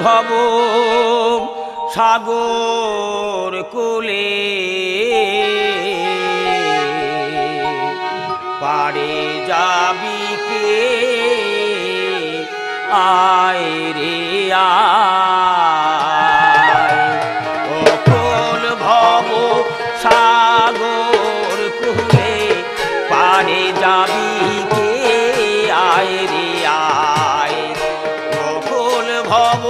ভব সাগর কোলে পারে যাবি কে আয় রে আয় অকল ভব সাগর কোলে পারে যাবি কে আয় রে আয় অকল ভব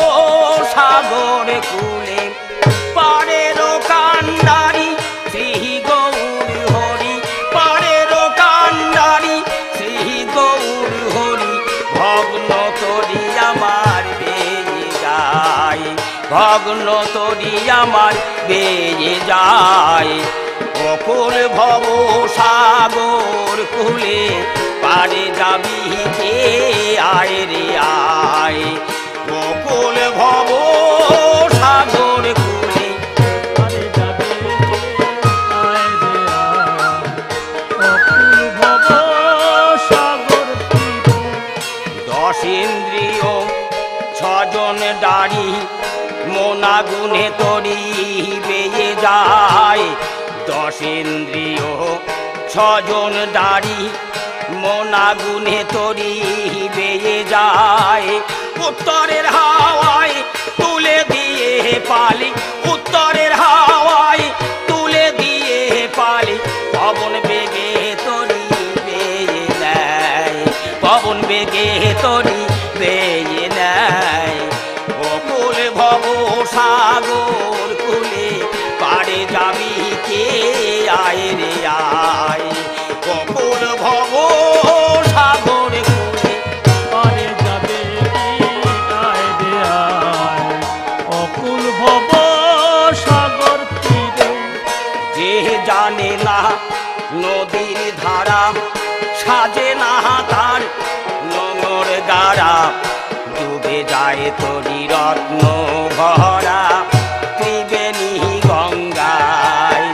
সাগর কোলে পারের কান্ডারি শ্রী গৌর হরি পারের কান্ডারি শ্রী গৌর হরি ভগ্ন তরি আমার বেয়ে যায় ভগ্ন তরি আমার বেয়ে যায় অকুল ভব সাগর কুলে পারে যাবি কে আয় রে আয় অকুল ভব সাগর কুলে পারে যাবি আয় রে আয় অকুল ভব সাগর দশ ইন্দ্রিয় ছজন দাড়ি মোনা গুনে তরি বেয়ে যায় দশ ইন্দ্রিয় ছজন দাড়ি মোনা গুনে তরি বেয়ে যায় উত্তরের হাওয়ায় তুলে দিয়ে পালি উত্তরের হাওয়ায় তুলে দিয়ে পালি পবন বেগে তরি বেয়ে নেয় পবন বেগে তরি বেয়ে নেয় অকুল ভব সাগর কুলে পারে যাবি কে আয় রে আয় অকুল ভব সাগর কুলে পারে যাবে আয় রে আয় অকুল ভব সাগর তীরে যে জানে না নদীর ধারা সাজে না তার নোংর গাড়া ডুবে যায় তরি রত্ন ভরা ত্রিবেণী গঙ্গায়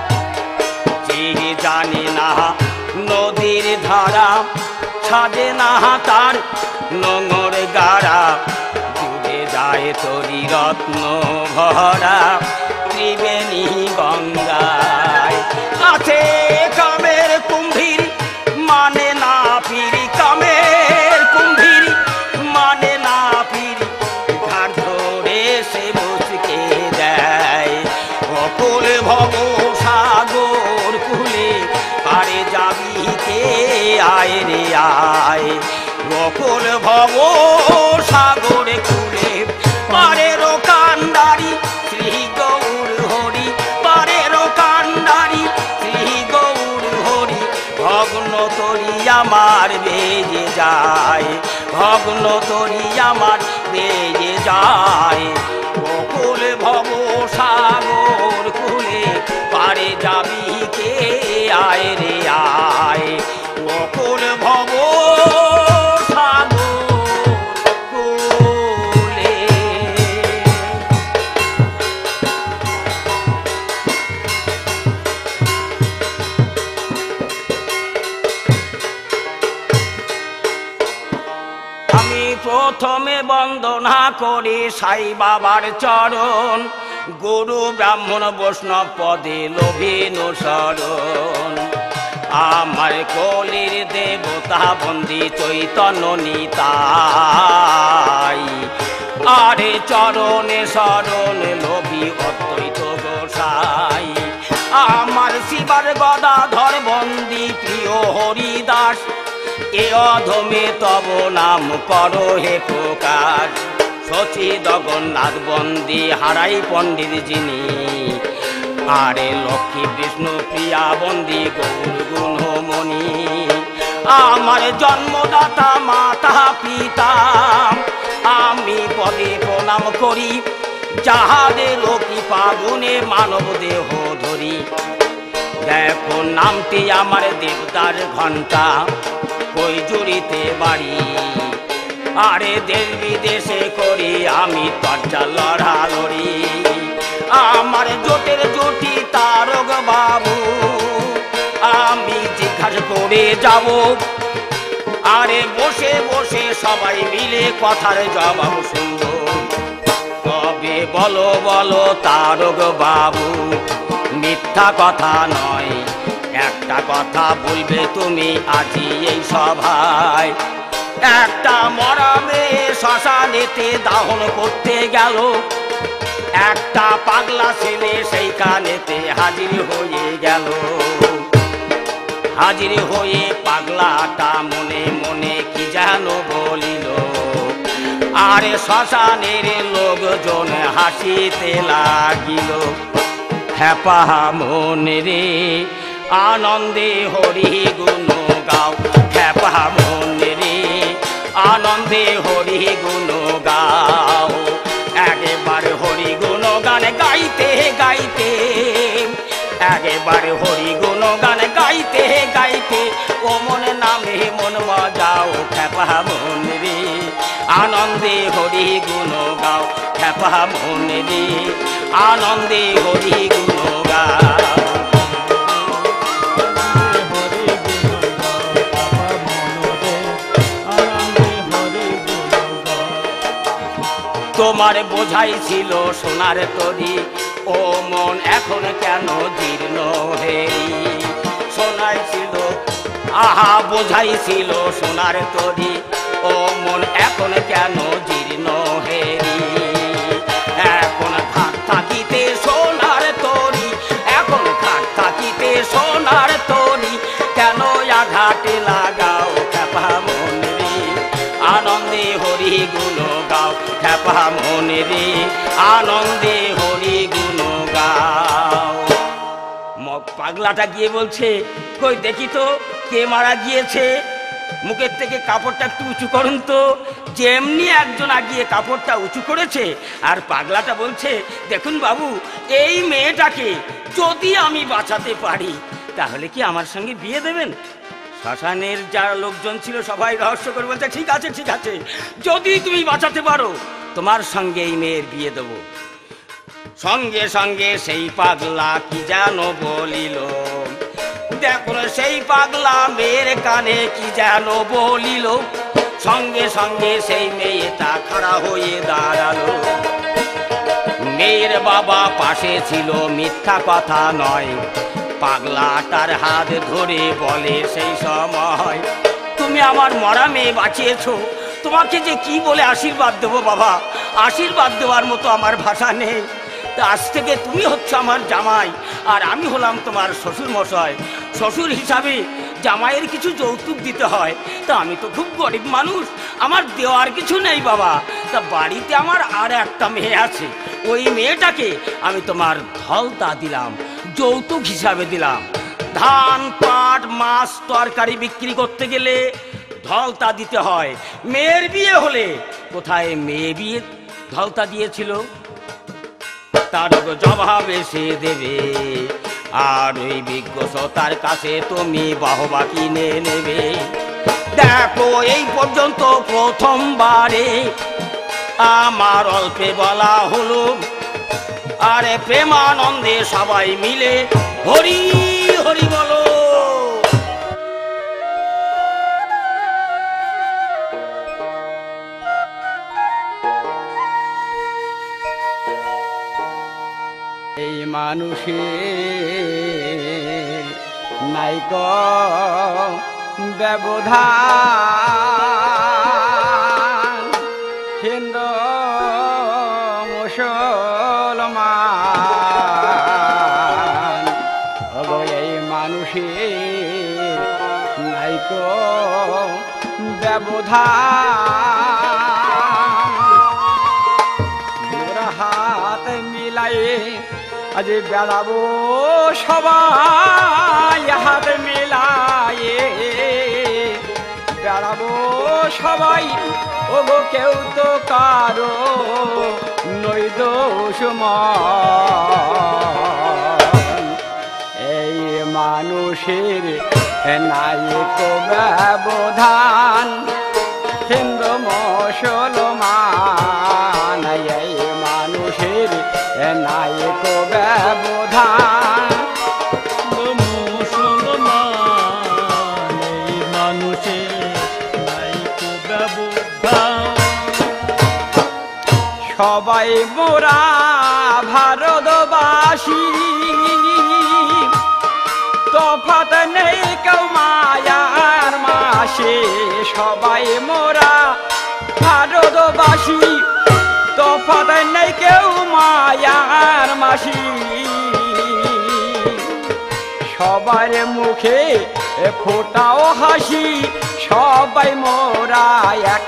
যে জানে না নদীর ধারা সাজে না তার নোংর গাড়া ডুবে যায় তরি রত্ন ভরা ত্রিবেণী গঙ্গায় আছে কামের কুম্ভীর মানে না ফিরি কামের কুম্ভীর মানে না ফিরি ঘাট ধরে সে মুচকে দেয় অকুল ভব সাগর কুলে পারে যাবি কে আয় রে আয় অকুল ভব সাগর কুলে পারের কান্ডারি শ্রী গৌর হরি পারের কান্ডারি শ্রী গৌর হরি ভগ্ন তরি আমার বেয়ে যায় ভগ্ন তরি আমার বেয়ে যায় অকুল ভব সাগর কুলে পারে যাবি কে আয় রে আয় অকুল ভব সাগর কুলে আমি প্রথমে বন্দনা করি সাই বাবার চরণ গুরু ব্রাহ্মণ বৈষ্ণব পদে লোভীন শরণ আমার কলির দেবতা বন্দি চৈতন্য নিতাই আরে চরণে শরণ লোভী অদ্বৈত গোসাই আমার শিবার গদাধর বন্দি প্রিয় হরিদাস এ অধমে তব নাম করো হে প্রকাশ শচী জগন্নাথ বন্দি হারাই পণ্ডিত যিনি আরে লক্ষ্মী বিষ্ণু প্রিয়া বন্দি গৌর গুণমণি আমার জন্মদাতা মাতা পিতা আমি পদে প্রণাম করি যাহাদের কৃপা গুণে মানব দেহ ধরি দেখো নামটি আমার দেবতার ঘণ্টা কই জুড়িতে বাড়ি আরে দেশ বিদেশে করি আমি তর্জা লড়ালড়ি আমার জোটের জুটি তারক বাবু আমি জিজ্ঞাসা করে যাব আরে বসে বসে সবাই মিলে কথার জবাব শুনবো বলো বলো তারক বাবু, মিথ্যা কথা নয়, একটা কথা বলবে তুমি আজি এই সভায়। একটা মরা মেয়ে শ্মশানেতে দাহন করতে গেল, একটা পাগলা ছেলে সেইখানেতে হাজির হয়ে গেল। হাজির হয়ে পাগলাটা মনে মনে কি যেন বলিল, আরে শ্মশানের লোকজন হাসিতে লাগিল। হ্যাপা মনে রে আনন্দে হরি গুণ গাও, হ্যাপা মনে রে আনন্দে হরি গুণ গাও। একবার হরি গুণ গান গাইতে গাইতে, একবার হরি গুণ গান গাইতে গাইতে, ও মনে নামে মন বাজাও। হ্যাপা মনে রে আনন্দে হরি গুণ গাও, হ্যাপা মনে রে আনন্দে হরি গুণ গাও। তোমার বোঝাই ছিল সোনার তরি, ও মন এখন কেন জীর্ণ হেরি। সোনাই ছিল আহা বোঝাই ছিল সোনার তরি, ও মন এখন কেন জীর্ণ হেরি। এখন খাট থাকিতে সোনার তরি, এখন খাট থাকিতে সোনার তরি, কেন আঘাটে লাগাও। হ্যাপা মনে রে আনন্দে হরি গুণ গাও, হ্যাপা মনে রে আনন্দে হরি গুণ গাও। পাগলাটা গিয়ে বলছে, কই দেখি তো কে মারা গিয়েছে, মুখের থেকে কাপড়টা একটু উঁচু করুন তো। যেমনি একজন আগিয়ে কাপড়টা উঁচু করেছে, আর পাগলাটা বলছে, দেখুন বাবু, এই মেয়েটাকে যদি আমি বাঁচাতে পারি তাহলে কি আমার সঙ্গে বিয়ে দেবেন? শ্মশানের যারা লোকজন ছিল সবাই রহস্য করে বলছে, ঠিক আছে ঠিক আছে, যদি তুমি বাঁচাতে পারো তোমার সঙ্গে এই মেয়ের বিয়ে দেবো। সঙ্গে সঙ্গে সেই পাগলা কি যেন বলিল, দেখুন সেই পাগলা মেয়ের কানে কি যেন বলিল। সঙ্গে সঙ্গে সেই মেয়েটা খাড়া হয়ে দাঁড়ালো। মেয়ের বাবা পাশে ছিল, মিথ্যা কথা নয়। পাগলাটার হাত ধরে বলে সেই সময়, তুমি আমার মরা মেয়ে বাঁচিয়েছো, তোমাকে যে কি বলে আশীর্বাদ দেবো বাবা, আশীর্বাদ দেওয়ার মতো আমার ভাষা নেই। তা আজ থেকে তুমি হচ্ছে আমার জামাই, আর আমি হলাম তোমার শ্বশুর মশাই। শ্বশুর হিসাবে জামাইয়ের কিছু যৌতুক দিতে হয়, তা আমি তো খুব গরিব মানুষ, আমার দেওয়ার কিছু নেই বাবা। তা বাড়িতে আমার আর একটা মেয়ে আছে, ওই মেয়েটাকে আমি তোমার ধলতা দিলাম, যৌতুক হিসাবে দিলাম। ধান পাট মাছ তরকারি বিক্রি করতে গেলে ধলতা দিতে হয়। মেয়ের বিয়ে হলে কোথায় মেয়ে বিয়ে ধলতা দিয়েছিল, তার জবাব এসে দেবে। আর ওই বিজ্ঞ তার কাছে তুমি বাহবা কিনে নেবে। দেখো এই পর্যন্ত প্রথমবারে আমার অল্পে বলা হলো, আরে প্রেমানন্দে সবাই মিলে হরি হরি বলো। এই মানুষের নাইক ব্যবধান, হিন্দু মুসলমান। এই মানুষের নাইক ব্যবধান, মোরা হাত মিলাই আজ বেড়াবো সবাই, হাত মিলায়ে বেড়াবো সবাই। ওগো কেউ তো কারো নই দুশমন। এই মানুষের নাইক ব্যবধান, হিন্দু মুসলমান। এই মানুষের নাইক ব্যবধান, মুসলমান। এই মানুষের নাইক ব্যবধান। সবাই মোরা ভারতবাসী, তফাৎ নেই কেউ মায়ার মাসে। সবাই মোরা ভারতবাসী, তফাৎ নেই কেউ মায়ার মাসি। সবার মুখে ফোটাও হাসি, সবাই মোরা এক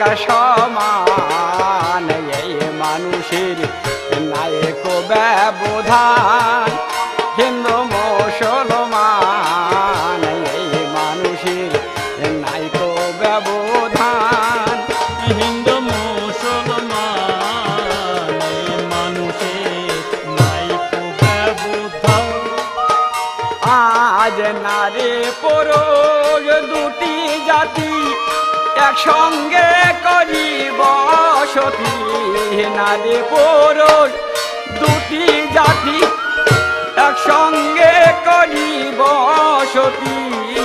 সমান। এই মানুষের নায়ক ব্যবধান, হিন্দু মুসলমান। এই মানুষের নায়ক ব্যবধান, হিন্দু মুসলমান। এই মানুষের নাইকো ব্যবধান। আজ নারী পুরুষ দুটি জাতি একসঙ্গে করি বসতি। নারী পুরুষ দুটি জাতি একসঙ্গে করি বসতি।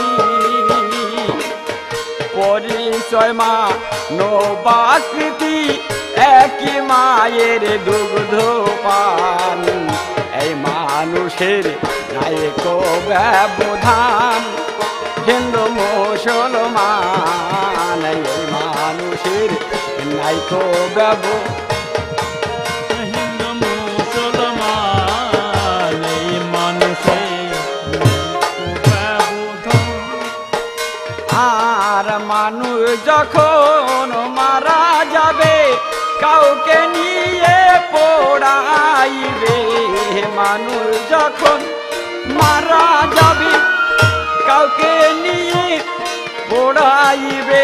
পরিচয় মানবাকৃতি, একই মায়ের দুগ্ধ পান। এই মানুষের নায়ক ব্যবধান, হিন্দু মুসলমান। এই মানুষের নায়ক ব্যবধান, হিন্দু মুসলমান। এই মানুষের ব্যবধান। আর মানুষ যখন মারা যাবে কাউকে নিয়ে পোড়াইবে। মানুষ যখন মারা যাবে কাউকে নিয়ে পোড়াইবে।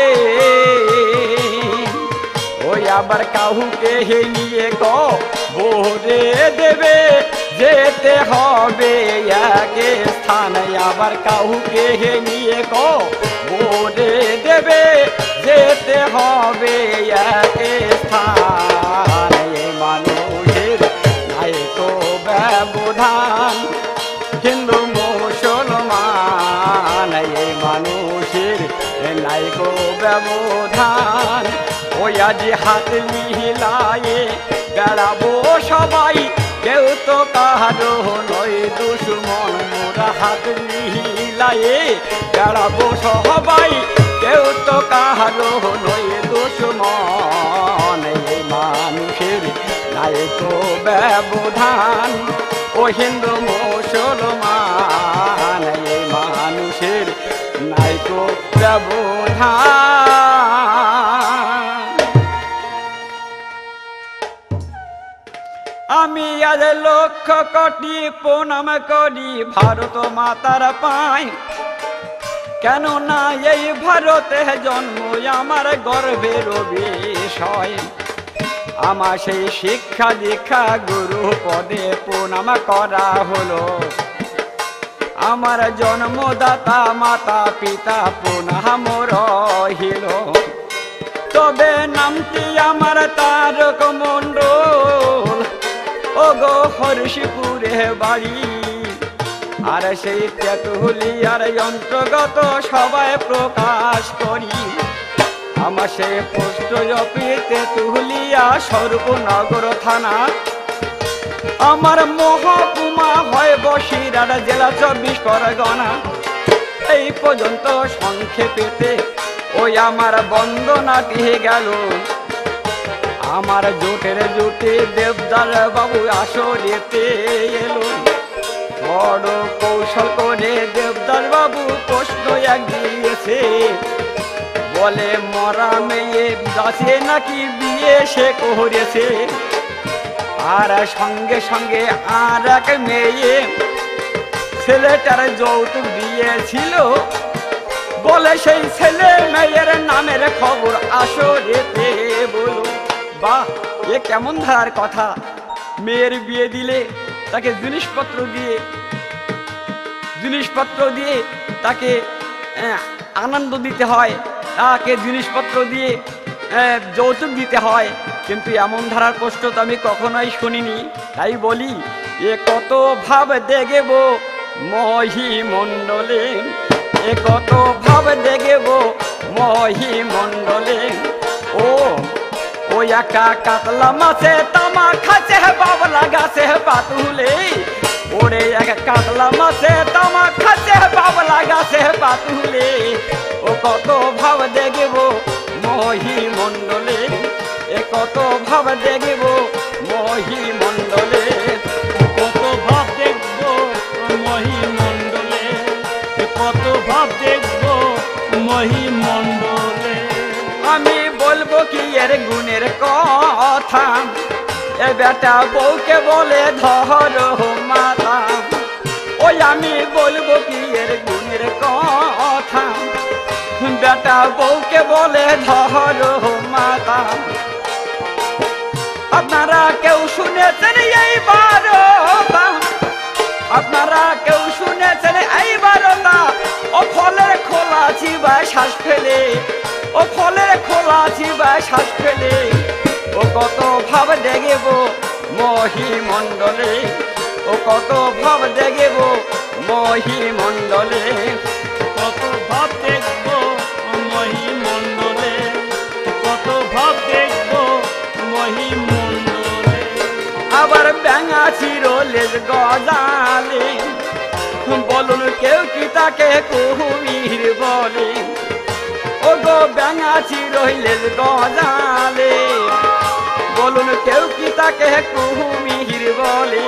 ওই আবার কাউকে নিয়ে কবরে দেবে, যেতে হবে এক স্থানে। আবার কাউকে নিয়ে কবরে দেবে, যেতে হবে এক স্থান। এই মানুষের নায়ক ব্যবধান, হিন্দু মুসলমান। এই মানুষের নায়ক ব্যবধান। ওই আজ হাত মিলায়ে বেড়াবো সবাই, কেউ তো কারো নয় দুশ্মন। মোরা হাত মিলায়ে বেড়াবো সবাই, কেউ তো কারো নয় দুশ্মন। এই মানুষের নায়ক ব্যবধান, ও হিন্দু মুসলমান। এই মানুষের নায়ক ব্যবধান। আমি আজ লক্ষ কোটি প্রণাম করি ভারত মাতার পায়। কেননা এই ভারতে জন্ম আমার গর্বের বিষয়। আমার সেই শিক্ষা দীক্ষা গুরু পদে প্রণাম করা হলো। আমার জন্মদাতা মাতা পিতা প্রণাম রহিল। তবে নামটি আমার তারক মণ্ডল, ও গো হরিশপুরে বাড়ি। আর সেই তেঁতুলিয়ার অন্তর্গত সবাই প্রকাশ করি। আমার সে পোস্ট অফিস তেঁতুলিয়া স্বরূপনগর থানা। আমার মহকুমা হয় বসিরহাট জেলা 24 পরগনা। এই পর্যন্ত সংক্ষেপেতে ওই আমার বন্দনাটি গেল। আমার জোটের জোটে দেবদার বাবু আসরেতে এলো। বড় কৌশল করে দেবদার বাবু প্রশ্ন এক দিয়েছে। বলে মরা মেয়ে দাসে নাকি বিয়ে সে করেছে। আর সঙ্গে সঙ্গে আর এক মেয়ে ছেলেটার যৌতুক দিয়েছিল। বলে সেই ছেলে মেয়ের নামের খবর আসরেতে বলো। বাহ, এ কেমন ধারার কথা! মেয়ের বিয়ে দিলে তাকে জিনিসপত্র দিয়ে তাকে আনন্দ দিতে হয়, তাকে জিনিসপত্র দিয়ে যৌতুক দিতে হয়। কিন্তু এমন ধারার প্রশ্ন তো আমি কখনোই শুনিনি। তাই বলি, এ কত ভাব দেখব মহিমণ্ডলে, এ কত ভাব দেখব মহিমণ্ডলে। ও ওই একটা কাতলা মাছে তামা খাচ্ছে বাবলা গাছে পাতুলে ওরে এক কাতলা মাছে তামা খাচ্ছে বাবলা গাছে পাতুলে ও কত ভাব দেখব মহি মণ্ডলে এ কত ভাব দেখব মহি মণ্ডলে কত ভাব দেখবো মহিমণ্ডলে, কত ভাব দেখবো মহিমণ্ডলে। আমি বলবো কি এর গুণের কথা এ বেটা বউকে বলে ধর মাথা ওই আমি বলবো কি এর গুণের কথা বেটা বউকে বলে ধর মাথা আপনারা কেউ শুনেছেন এই বারতা আপনারা কেউ শুনেছেন এই বারতা ও ফলের খোলা চিবায় শ্বাস ফেলে ও ফলের খোলা চিবায় শ্বাস ফেলে ও কত ভাব দেখব মহিমণ্ডলে ও কত ভাব দেখব মহিমণ্ডলে কত ভাব দেখবো মহিমণ্ডলে, কত ভাব দেখবো মহিমণ্ডলে। আবার ব্যাঙা চিরলেজ গজালে বলুন কেউ কি তাকে কুমির বলে ও গো ব্যাঙা চিরলেজ গজালে বলুন কেউ কি তাকে কুমির বলে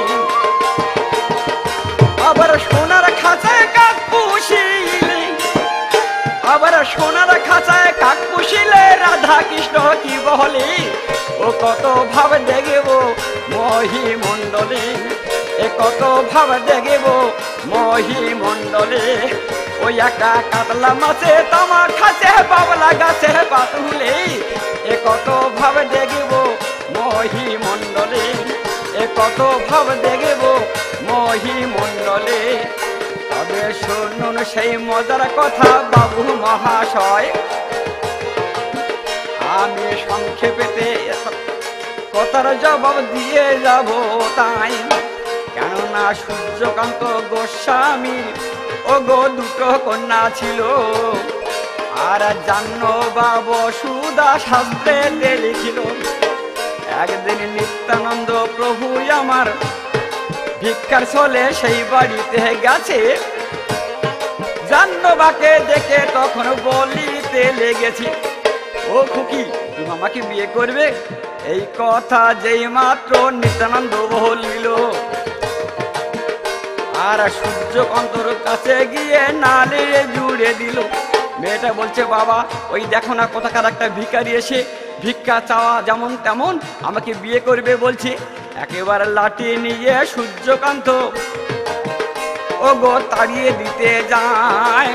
আবার সোনার খাঁচায় কাক পুষিলে আবার সোনার খাঁচায় কাক পুষিলে রাধা কৃষ্ণ কি বলে ও কত ভাব দেখব মহিমণ্ডলে এ কত ভাব দেখব মহিমণ্ডলে ওই একা কাতলা মাছে তামা খাচ্ছে বাবলা গাছে পাতুলে এ কত ভাব দেখব মহিমণ্ডলে এ কত ভাব দেখব মহিমণ্ডলে তবে শুনুন সেই মজার কথা বাবু মহাশয় আমি সংক্ষেপেতে কথার জবাব দিয়ে যাব তাই কেননা সূর্যকান্ত গোস্বামী ও গো দুটো কন্যা ছিল আর জাহ্নবা বসুধা শাস্ত্রেতে লিখিল একদিন নিত্যানন্দ প্রভু আমার ভিক্ষার ছলে সেই বাড়িতে গেছে জাহ্নবাকে দেখে তখন বলিতে লেগেছি ও খুকি তুমি আমাকে বিয়ে করবে এই কথা যেই মাত্র নিত্যানন্দ বলিল আর সূর্যকান্তর কাছে গিয়ে নালে জুড়ে দিল মেয়েটা বলছে বাবা ওই দেখো না কোথাকার একটা ভিখারি এসে ভিক্ষা চাওয়া যেমন তেমন আমাকে বিয়ে করবে বলছে একেবারে লাঠি নিয়ে সূর্যকান্ত ও গো তাড়িয়ে দিতে যায়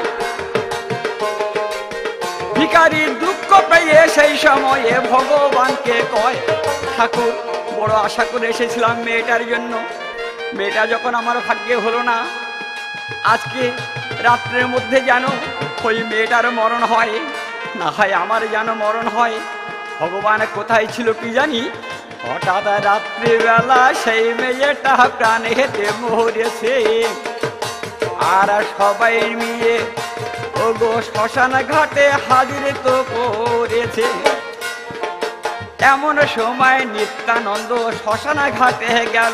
ভিখারি দুঃখ পেয়ে সেই সময়ে ভগবানকে কয় ঠাকুর বড় আশা করে এসেছিলাম মেয়েটার জন্য মেয়েটা যখন আমার ভাগ্যে হলো না আজকে রাত্রের মধ্যে যেন ওই মেয়েটার মরণ হয় না হয় আমার যেন মরণ হয় ভগবান কোথায় ছিল কি জানি হঠাৎ রাত্রিবেলা সেই মেয়েটা প্রাণে হেঁটে মরেছে আর সবাই মিলে ও গো শ্মশান ঘাটে হাজির তো করেছে এমন সময় নিত্যানন্দ শ্মশান ঘাটে গেল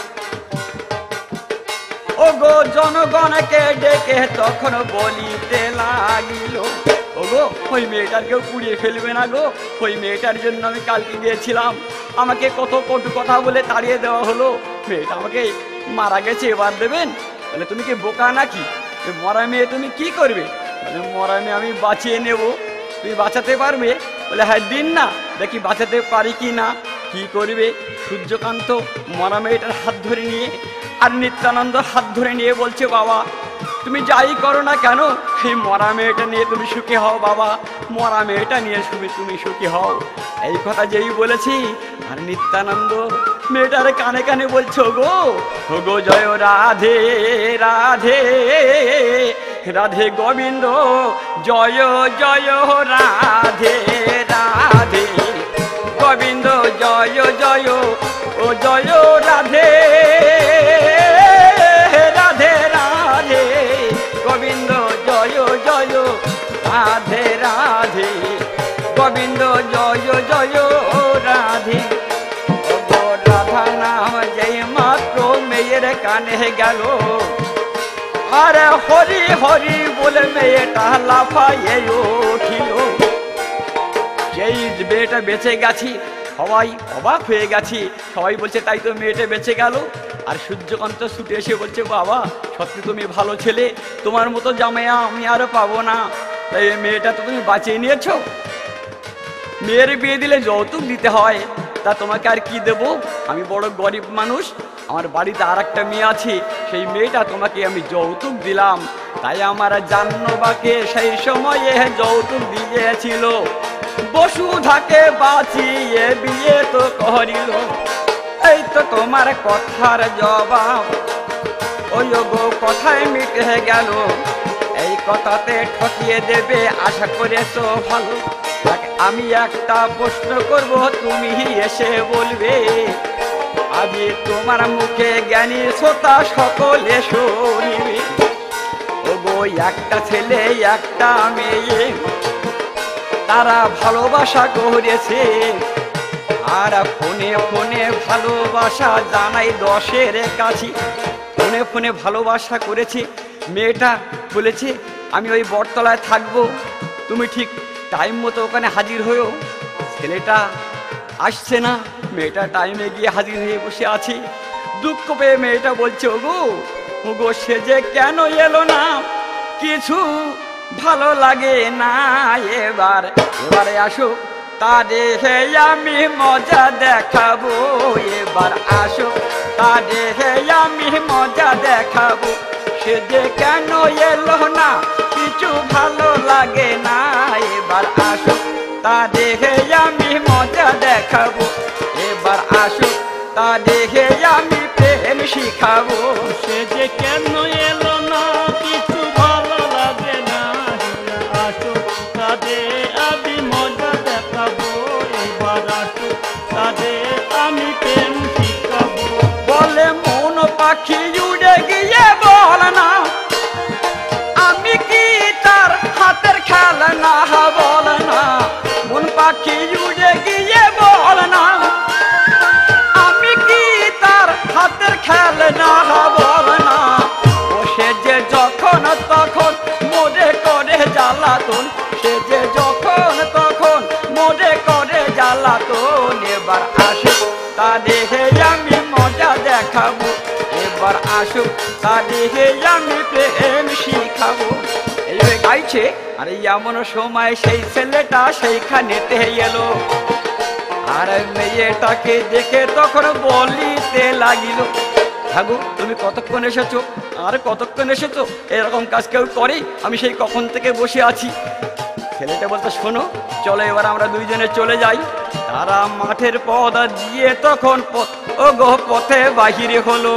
ও গো জনগণকে ডেকে তখন বলিতে লাগিল ও গো ওই মেয়েটার কেউ পুড়িয়ে ফেলবে না গো ওই মেয়েটার জন্য আমি কালকে গিয়েছিলাম আমাকে কত কটু কথা বলে তাড়িয়ে দেওয়া হলো মেয়েটা আমাকে মারা গেছে এবার দেবেন বলে তুমি কি বোকা নাকি মরা মেয়ে তুমি কি করবে বলে মরা মেয়ে আমি বাঁচিয়ে নেব তুমি বাঁচাতে পারবে বলে হ্যাঁ দিন না দেখি বাঁচাতে পারি কি না কি করবে সূর্যকান্ত মরা মেয়েটার হাত ধরে নিয়ে আর নিত্যানন্দ হাত ধরে নিয়ে বলছে বাবা তুমি যাই করো না কেন সেই মরা মেয়েটা নিয়ে তুমি সুখী হও বাবা মরা মেয়েটা নিয়ে তুমি সুখী হও এই কথা যেই বলেছি আর নিত্যানন্দ মেয়েটার কানে কানে বলছো গো ও গো জয় রাধে রাধে রাধে গোবিন্দ জয় জয় রাধে রাধে গোবিন্দ জয় জয় ও জয় রাধে রাধে রাধে গোবিন্দ জয় জয় রাধে রাধে গোবিন্দ জয় জয় মেয়ের কানে গেল। আরে হরি হরি বলে মেয়েটা লাফাইয়ে উঠিল। যেই মেয়েটা বেঁচে গেছি সবাই অবাক হয়ে গেছি, সবাই বলছে তাই তো মেয়েটা বেঁচে গেল। আর সূর্যকান্ত ছুটে এসে বলছে বাবা সত্যি তুমি ভালো ছেলে, তোমার মতো জামাইয়া আমি আর পাবো না, তাই মেয়েটা তো তুমি বাঁচিয়ে নিয়েছো। মেয়ের বিয়ে দিলে যৌতুক দিতে হয়, তা তোমাকে আর কি দেবো, আমি বড় গরিব মানুষ, আমার বাড়িতে আর একটা মেয়ে আছে, সেই মেয়েটা তোমাকে আমি যৌতুক দিলাম। তাই আমার জাহ্নবাকে সেই সময়ে যৌতুক দিয়েছিল, বসুধাকে বাঁচিয়ে বিয়ে তো করিল। এই তো তোমার কথার জবাব, ওই গো কথায় মিটে গেল, এই কথাতে ঠকিয়ে দেবে আশা করেছো ভালো। আমি একটা প্রশ্ন করব তুমি এসে বলবে, আমি তোমার মুখে জ্ঞানী শ্রোতা সকলে শুনিবে। ও গো একটা ছেলে একটা মেয়ে তারা ভালোবাসা করেছে, আর ফোনে ফোনে ভালোবাসা জানাই 10-এর কাছে। ফোনে ফোনে ভালোবাসা করেছে, মেয়েটা বলেছে আমি ওই বটতলায় থাকবো, তুমি ঠিক টাইম মতো ওখানে হাজির হয়েও। ছেলেটা আসছে না, মেয়েটা টাইমে গিয়ে হাজির হয়ে বসে আছে। দুঃখ পেয়ে মেয়েটা বলছে ওগো ওগো সে যে কেন এলো না, কিছু ভালো লাগে না, এবারে আসো তা দেখে আমি মজা দেখাবো, এবার আসো তা দেখে আমি মজা দেখাবো। সে যে কেন এলো না, কিছু ভালো লাগে না, এবার আসো তা দেখে আমি মজা দেখাবো, এবার আসো তা দেখে আমি প্রেম শিখাবো। সে যে কেন এলো না, কিছু ভালো লাগে না, আসো তাদের আমি মজা দেখাবো, এবার আসো তাদের আমি প্রেম শিখাবো। বলে মন পাখি উড়ে গিয়ে বল না, আমি কি তার হাতের খেলনা, বল না মন পাখি উড়ে গিয়ে বল না, আমি কি তার হাতের খেলনা, বল না। ও সে যে যখন তখন মোরে করে জ্বালাতন, সে যে যখন তখন মোরে করে জ্বালাতন, এবার আসো তা দেখে আমি মজা দেখাবো, এবার আসো তা দেখে আমি প্রেম শিখাবো। এইভাবে গাইছে। আর এমন সময় সেই ছেলেটা সেইখানেতে এলো, আর মেয়েটাকে দেখে তখন বলিতে লাগিল, হাগু তুমি কতক্ষণ এসেছো, আর কতক্ষণ এসেছো, এরকম কাজ কেউ করে, আমি সেই কখন থেকে বসে আছি। ছেলেটা বলতে শোনো চলো এবার আমরা দুইজনে চলে যাই। তারা মাঠের পথ দিয়ে তখন পথে বাহিরে হলো,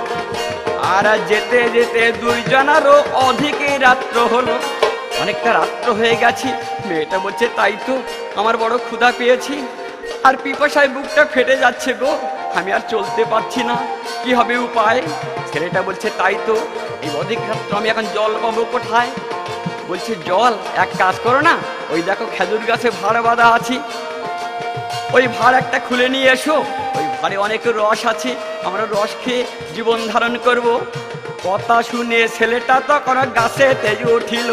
আর যেতে যেতে দুইজনারও অধিকই রাত্র হলো, অনেকটা রাত্র হয়ে গেছি। মেয়েটা বলছে তাই তো আমার বড় ক্ষুধা পেয়েছি, আর পিপাসায় বুকটা ফেটে যাচ্ছে গো, আমি আর চলতে পারছি না, কি হবে উপায়। ছেলেটা বলছে তাই তো এই অধিক রাত্র আমি এখন জল পাবো কোথায়। বলছে জল এক কাজ করো না, ওই দেখো খেজুর গাছে ভাড় বাঁধা আছি, ওই ভাড় একটা খুলে নিয়ে এসো, ওই ভাড়ে অনেক রস আছে, আমরা রস খেয়ে জীবন ধারণ করব। কথা শুনে ছেলেটা তখন গাছে তেজে উঠিল,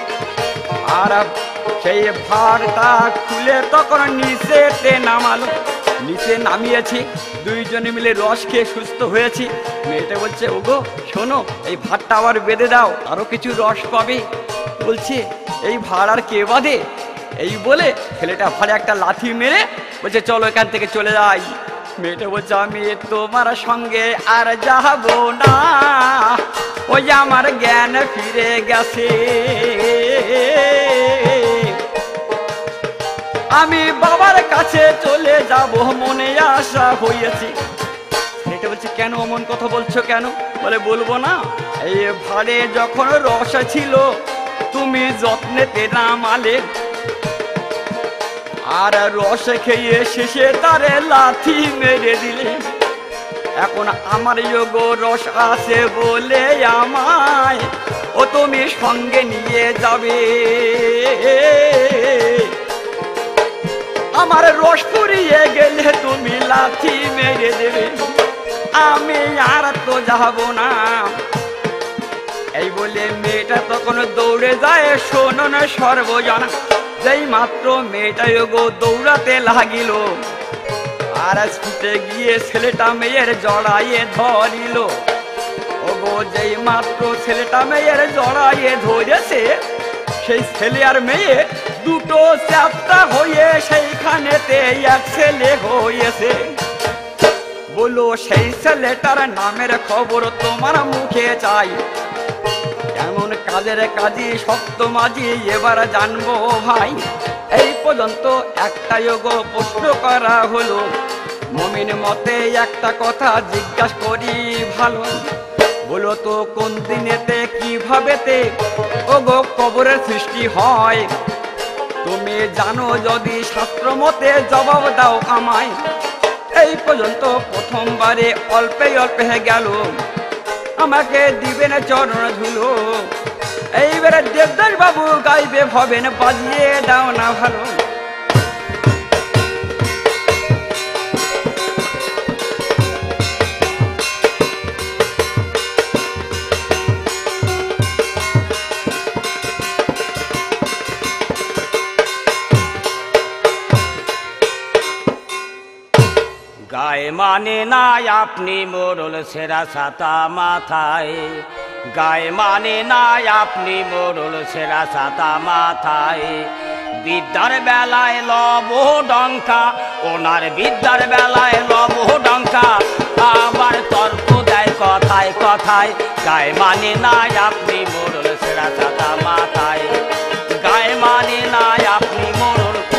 আর সেই ভাড়টা খুলে তখন নিচেতে নামালো। নিচে নামিয়েছি, দুইজনে মিলে রস খেয়ে সুস্থ হয়েছি। মেয়েটা বলছে ওগো শোনো এই ভাড়টা আবার বেঁধে দাও, আরো কিছু রস পাবে। বলছে এই ভাড় আর কে বাঁধে, এই বলে ছেলেটা ভাড়ে একটা লাথি মেরে বলছে চলো এখান থেকে চলে যাই। মেয়েটা বলছে আমি তোমার সঙ্গে আর যাব না, ওই আমার জ্ঞান ফিরে গেছে, আমি বাবার কাছে চলে যাব মনে আশা হয়েছে। মেয়েটা বলছে কেন অমন কথা বলছো কেন? বলে বলবো না, এই ভাড়ে যখন রস ছিল তুমি যত্নেতে নামালে, আর রস খেয়ে শেষে তারে লাথি মেরে দিলে। এখন আমার যোগ রস আছে বলে আমায় ও তুমি সঙ্গে নিয়ে যাবে, আমার রস পুড়িয়ে গেলে তুমি লাথি মেরে দেবে। আমি আর তো যাব না। এই বলে মেয়েটা তখন দৌড়ে যায়। শোনো না সর্বজনা, যেই মাত্র মেয়েটা গো দৌড়াতে লাগিল, আর ছুটে গিয়ে ছেলেটা মেয়ের জড়াইয়ে ধরিল। ও গো যেই মাত্র ছেলেটা মেয়ের জড়াইয়ে ধরেছে, সেই ছেলে আর মেয়ে দুটো চ্যাপ্টা হয়ে সেইখানেতে এক ছেলে হয়েছে। বলো সেই ছেলেটার নামের খবর তোমার মুখে চাই। এমন কাজের কাজী শক্ত মাঝি এবার জানবো ভাই। এই পর্যন্ত একটাই গো প্রশ্ন করা হলো, মমিন মতে একটা কথা জিজ্ঞাসা করি ভালো। বলো তো কোন দিনেতে কিভাবেতে ও গো কবরের সৃষ্টি হয়? তুমি জানো যদি শাস্ত্র মতে জবাব দাও আমায়। এই পর্যন্ত প্রথমবারে অল্পে অল্পে গেল, আমাকে দিবেন চরণ ধুলো। এইবারে দেবদাস বাবু গাইবে ভবেন, বাজিয়ে দাও না ভালো। গায়ে মানে নাই আপনি মোড়ল সেরা ছাতা মাথায়। গায়ে মানে নাই আপনি মোড়ল সেরা ছাতা মাথায়। বিদ্যার বেলায় লব ডঙ্কা, ওনার বিদ্যার বেলায় লব ডঙ্কা, আবার তর্ক দেয় কথায় কথায়। গায়ে মানে নাই আপনি মোড়ল সেরা ছাতা মাথায়। গায়ে মানে নাই আপনি মোড়ল।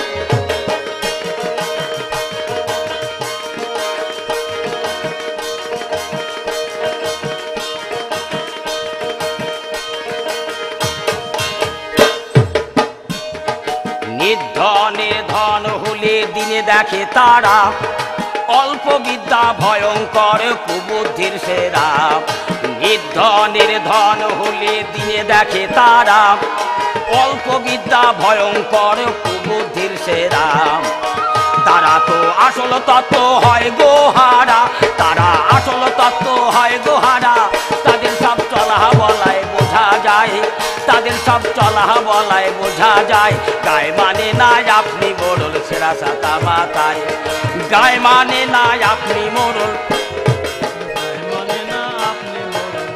নির্ধনে ধন হলে দিনে দেখে তারা, অল্প বিদ্যা ভয়ঙ্কর কুবুদ্ধির সেরা। নির্ধনের ধন হলে দিনে দেখে তারা, অল্প বিদ্যা ভয়ঙ্কর কুবুদ্ধির সেরা। তারা তো আসল তত্ত্ব হয় গোহারা, তারা আসল তত্ত্ব হয় গোহারা। তাদের সব চলা বলায় বোঝা যায়, তাদের সব চলা বলায় বোঝা যায়। গায়ে মানে নাই আপনি মোড়ল সেরা ছাতা মাথায়। গায়ে মানে নাই আপনি মোড়ল। মানে না আপনি মোড়ল,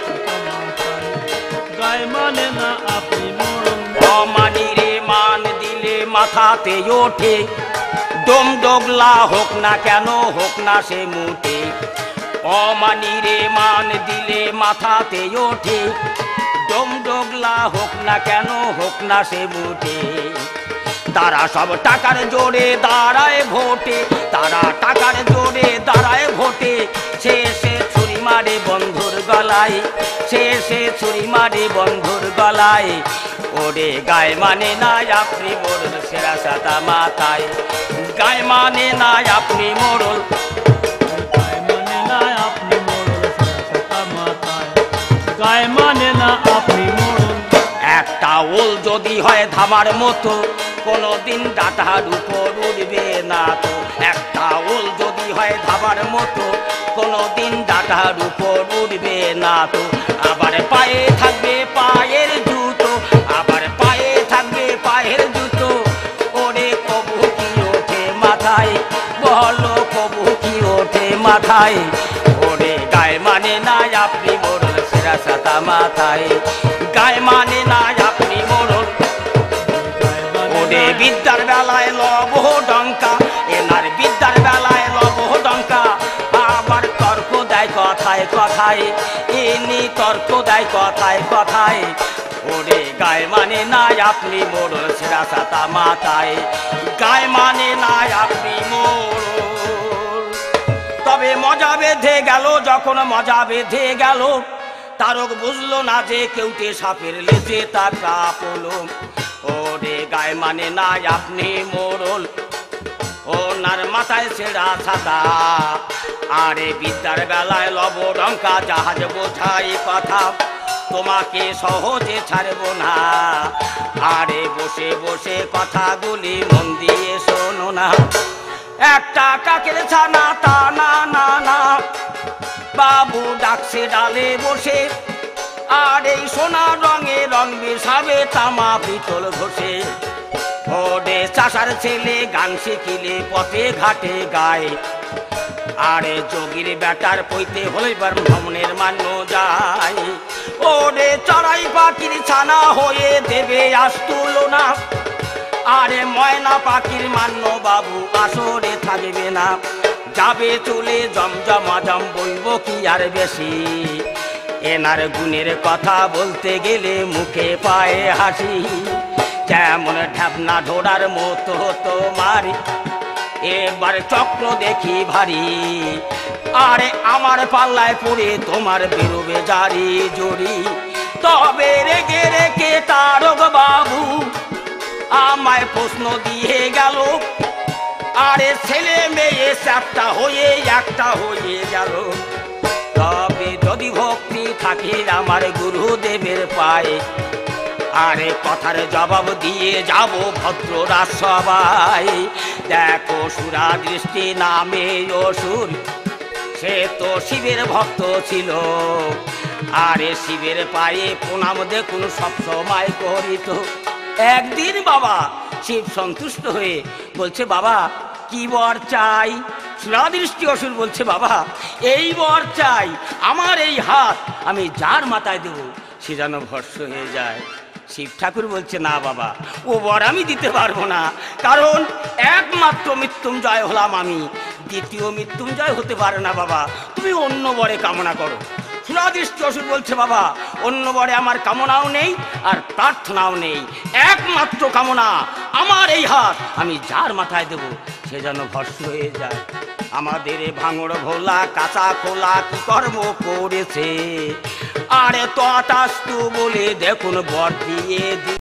গায়ে মানে না আপনি মোড়ল। অমানিরে মান দিলে মাথাতে ওঠে, ডোম ডোগলা হোক না কেন হোক না সে মুঠে। অমানিরে মান দিলে মাথাতে ওঠে, ডোম ডোগলা হোক না কেন হোক না সে মুঠে। তারা সব টাকার জোরে দাঁড়ায় ভোটে, তারা টাকার জোরে দাঁড়ায় ভোটে। শেষে ছুরি মারে বন্ধুর গলায়, শেষে ছুরি মারে বন্ধুর গলায়। ওরে গায়ে মানে নাই আপনি মোড়ল সেরা ছাতা মাথায়। গায়ে মানে নাই আপনি মোড়ল। গায়ে মানে না আপনি মোড়ল সেরা ছাতা মাথায়। গায়ে মানে না আপনি মোড়ল। একটা ওল যদি হয় ধামার মতো, কোনদিন ডাটার উপর উঠবে না তো। একটা ওল যদি হয় ধামার মতো, কোনদিন ডাটার উপর উঠবে না তো। আবার পায়ে থাকবে পায়ের জুতো, আবার পায়ে থাকবে পায়ের জুতো। ওরে কবু কি ওঠে মাথায়, বলো কবু কি ওঠে মাথায়। ওরে গায়ে মানে নাই আপনি মোড়ল সেরা ছাতা মাথায়। গায়ে মানে নাই আপনি মোড়ল। ওরে বিদ্যার বেলায় লব ডঙ্কা, এনার বিদ্যার বেলায় লব ডঙ্কা, আবার তর্ক দেয় কথায় কথায়। ইনি তর্ক দেয় কথায় কথায়। ওরে গায়ে মানে নাই আপনি মোড়ল সেরা ছাতা মাথায়। গায়ে মানে নাই আপনি মোড়ল। তবে মজা বেঁধে গেল, যখন মজা বেঁধে গেল, তারক বুঝলো না যে কেউটে সাপের লেজে তার কাপলো। ওরে গায়ে মানে নাই আপনি মোড়ল, ওনার মাথায় ছেঁড়া ছাতা। আরে বিদ্যার বেলায় লব ডঙ্কা, জাহাজ বোঝাই কথা, তোমাকে সহজে ছাড়বো না। আরে বসে বসে কথাগুলি মন দিয়ে শোনো না। একটা কাকের ছানা তা না না না, বাবু ডাকছে ডালে বসে, আর এই সোনা রঙে রং মেশাবে তামা পিতল ঘষে। ওরে চাষার ছেলে গান শিখিলে পথে ঘাটে গায়, আরে যোগীর বেটার পইতে হলে এবার ভ্রমণের মান্য যায়। ওরে চড়াই পাখির ছানা হয়ে দেবে আস তুলনা, আরে ময়না পাখির মান্য বাবু আসরে থাকবে না। যাবে চলে জমজমাজম বইব কি আর বেশি, এনার গুণের কথা বলতে গেলে মুখে পায়ে হাসি। যেমন ঢাবনা ঢোড়ার মতো তোমার এবার চক্র দেখি ভারী, আরে আমার পাল্লায় পড়ে তোমার বেরোবে জারি জড়ি। তবে রেগে রেখে তারক বাবু আমায় প্রশ্ন দিয়ে গেল, আরে ছেলে মেয়ে একটা হয়ে গেল। তবে যদি ভক্তি থাকে আমার গুরুদেবের পায়ে, আরে কথার জবাব দিয়ে যাব ভদ্ররা সবাই। দেখো সুরা দৃষ্টি নামে অসুর, সে তো শিবের ভক্ত ছিল, আরে শিবের পায়ে প্রণাম দেখুন সব সময় করিত। একদিন বাবা শিব সন্তুষ্ট হয়ে বলছে, বাবা কি বর চাই? সুরাদৃষ্টি অসুর বলছে, বাবা এই বর চাই, আমার এই হাত আমি যার মাথায় দেব সে যেন ভস্ম হয়ে যায়। শিব ঠাকুর বলছে, না বাবা ও বর আমি দিতে পারবো না, কারণ একমাত্র মৃত্যুঞ্জয় হলাম আমি, দ্বিতীয় মৃত্যুঞ্জয় হতে পারে না বাবা, তুমি অন্য বরে কামনা করো। সুরাদৃষ্টি অসুর বলছে, বাবা অন্য বরে আমার কামনাও নেই আর প্রার্থনাও নেই, একমাত্র কামনা আমার এই হাত আমি যার মাথায় দেব সে যেন ভস্ম হয়ে যায়। আমাদের ভাঙড় ভোলা কাঁচা খোলা কি কর্ম করেছে, আরে তথাস্তু বলে দেখুন বর দিয়ে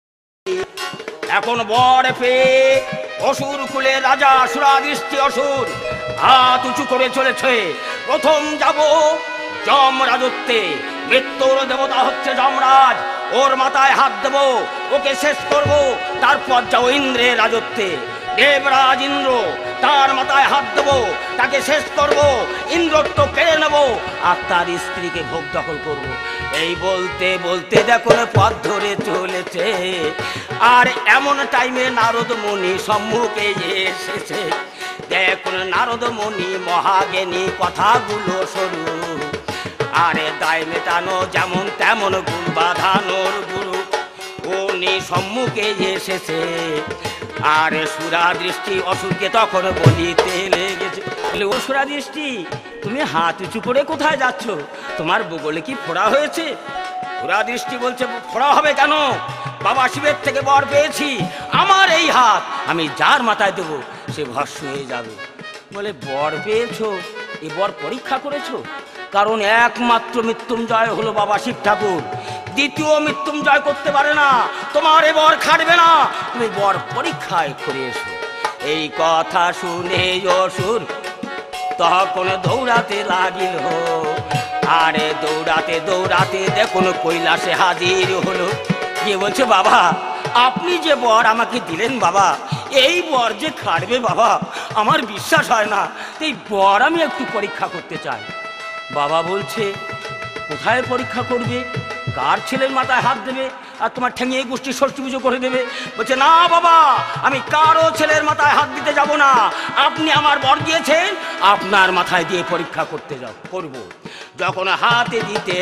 এখন বর পেয়ে অসুর কুলে রাজা সুরাদৃষ্টি অসুর হাত উঁচু করে চলেছে। প্রথম যাব যম রাজত্বে, মৃত্যুর দেবতা হচ্ছে যমরাজ, ওর মাথায় হাত দেব, ওকে শেষ করব। তারপর যাবো ইন্দ্রের রাজত্বে, দেবরাজ ইন্দ্র, তার মাথায় হাত দেবো, তাকে শেষ করব, ইন্দ্রত্ব কেড়ে নেব, আর তার স্ত্রীকে ভোগ দখল করব। এই বলতে বলতে দেখুন পথ ধরে চলেছে, আর এমন টাইমে নারদ মুনি সম্মুখে এসেছে। দেখুন নারদ মুনি মহাজ্ঞানী, কথাগুলো সরু, আরে দায় মেটানো যেমন তেমন গুণ বাঁধানোর গুরু উনি সম্মুখে এসেছে। আরে সুরাদৃষ্টি অসুরকে তখন বলিতে লেগেছে, ও সুরাদৃষ্টি তুমি হাত উঁচু করে কোথায় যাচ্ছ? তোমার বগলে কি ফোড়া হয়েছে? সুরাদৃষ্টি বলছে, ফোড়া হবে কেন? বাবা শিবের থেকে বর পেয়েছি, আমার এই হাত আমি যার মাথায় দেবো সে ভস্ম হয়ে যাবে। বলে বর পেয়েছো, এ বর পরীক্ষা করেছো? কারণ একমাত্র মৃত্যুঞ্জয় হলো বাবা শিব ঠাকুর, দ্বিতীয় মৃত্যুঞ্জয় করতে পারে না, তোমার এ বর খাটবে না, তুমি বর পরীক্ষায় করে এসো। এই কথা শুনে অসুর তখন দৌড়াতে লাগিল, আরে দৌড়াতে দৌড়াতে দেখুন কৈলাসে হাজির হলো। গিয়ে বলছে, বাবা আপনি যে বর আমাকে দিলেন বাবা, এই বর যে খাটবে বাবা আমার বিশ্বাস হয় না, এই বর আমি একটু পরীক্ষা করতে চাই। বাবা বলছে, কোথায় পরীক্ষা করবে? কার ছেলের মাথায় হাত দেবে আর তোমার ঠেঙিয়ে গোষ্ঠী ষষ্ঠী পুজো করে দেবে? বলছে, না বাবা আমি কারো ছেলের মাথায় হাত দিতে যাব না, আপনি আমার বর দিয়েছেন, আপনার মাথায় দিয়ে পরীক্ষা করতে করব। যখন হাতে দিতে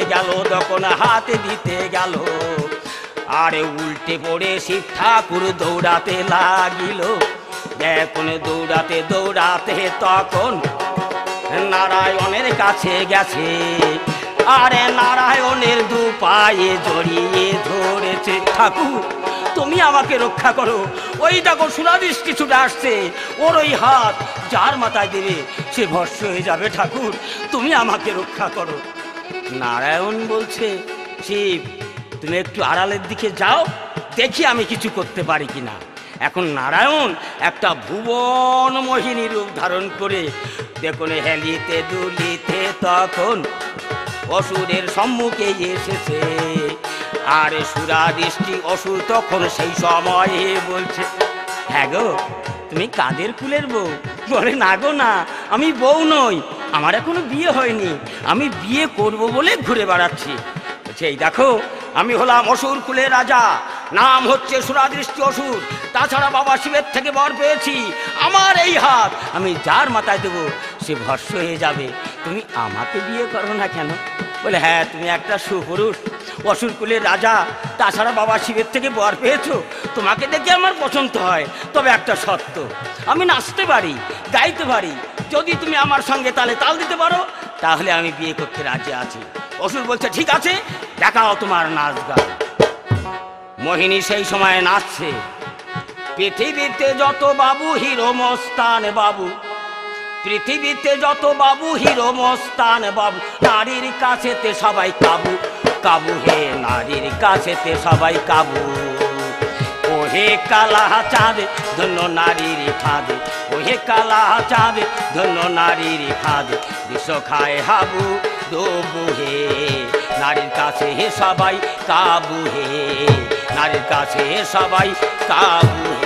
গেল আরে উল্টে পড়ে শিব ঠাকুর দৌড়াতে লাগিল। দেখুন দৌড়াতে দৌড়াতে তখন নারায়ণের কাছে গেছে, আরে নারায়ণের দু পায়ে জড়িয়ে ধরেছে। ঠাকুর তুমি আমাকে রক্ষা করো, ওই দেখো সুরাদৃষ্টি ছুটে আসছে, ওর ওই হাত যার মাথায় দেবে সে ভস্ম হয়ে যাবে, ঠাকুর তুমি আমাকে রক্ষা করো। নারায়ণ বলছে, শিব তুমি একটু আড়ালের দিকে যাও, দেখি আমি কিছু করতে পারি কিনা। এখন নারায়ণ একটা ভুবন মোহিনী রূপ ধারণ করে দেখুন হেলিতে দুলিতে তখন অসুরের সম্মুখে এসেছে। আর সুরাদৃষ্টি অসুর তখন সেই সময়ে বলছে, হ্যাঁ গো তুমি কাদের কুলের বউ? বলে, না গো না আমি বউ নই, আমার এখনো বিয়ে হয়নি, আমি বিয়ে করব বলে ঘুরে বেড়াচ্ছি। বলছে এই দেখো, আমি হলাম অসুর কুলের রাজা, নাম হচ্ছে সুরাদৃষ্টি অসুর। তাছাড়া বাবা শিবের থেকে বর পেয়েছি, আমার এই হাত আমি যার মাথায় দেবো সে ভস্ম হয়ে যাবে। তুমি আমাকে বিয়ে করো না কেন? বলে হ্যাঁ, তুমি একটা সুপুরুষ, অসুর কুলের রাজা, তাছাড়া বাবা শিবের থেকে বর পেয়েছো, তোমাকে দেখে আমার পছন্দ হয়। তবে একটা শর্ত, আমি নাচতে পারি, গাইতে পারি, যদি তুমি আমার সঙ্গে তালে তাল দিতে পারো তাহলে আমি বিয়ে করতে রাজি আছি। অসুর বলছে ঠিক আছে, দেখাও তোমার নাচ গান। মোহিনী সেই সময় নাচছে। পৃথিবীতে যত বাবু হিরো মস্তান বাবু, পৃথিবীতে যত বাবু হিরো মস্তান বাবু, নারীর কাছেতে সবাই কাবু কাবু হে, নারীর কাছেতে সবাই কাবু। ওহে কালা চাঁদ ধন্য নারীর ফাঁদ, ওহে কালা চাঁদ ধন্য নারীর ফাঁদ, বিষ খায় হাবু ডুবু হে, নারীর কাছে হে সবাই কাবু হে, নারীর কাছে হে সবাই কাবু হে।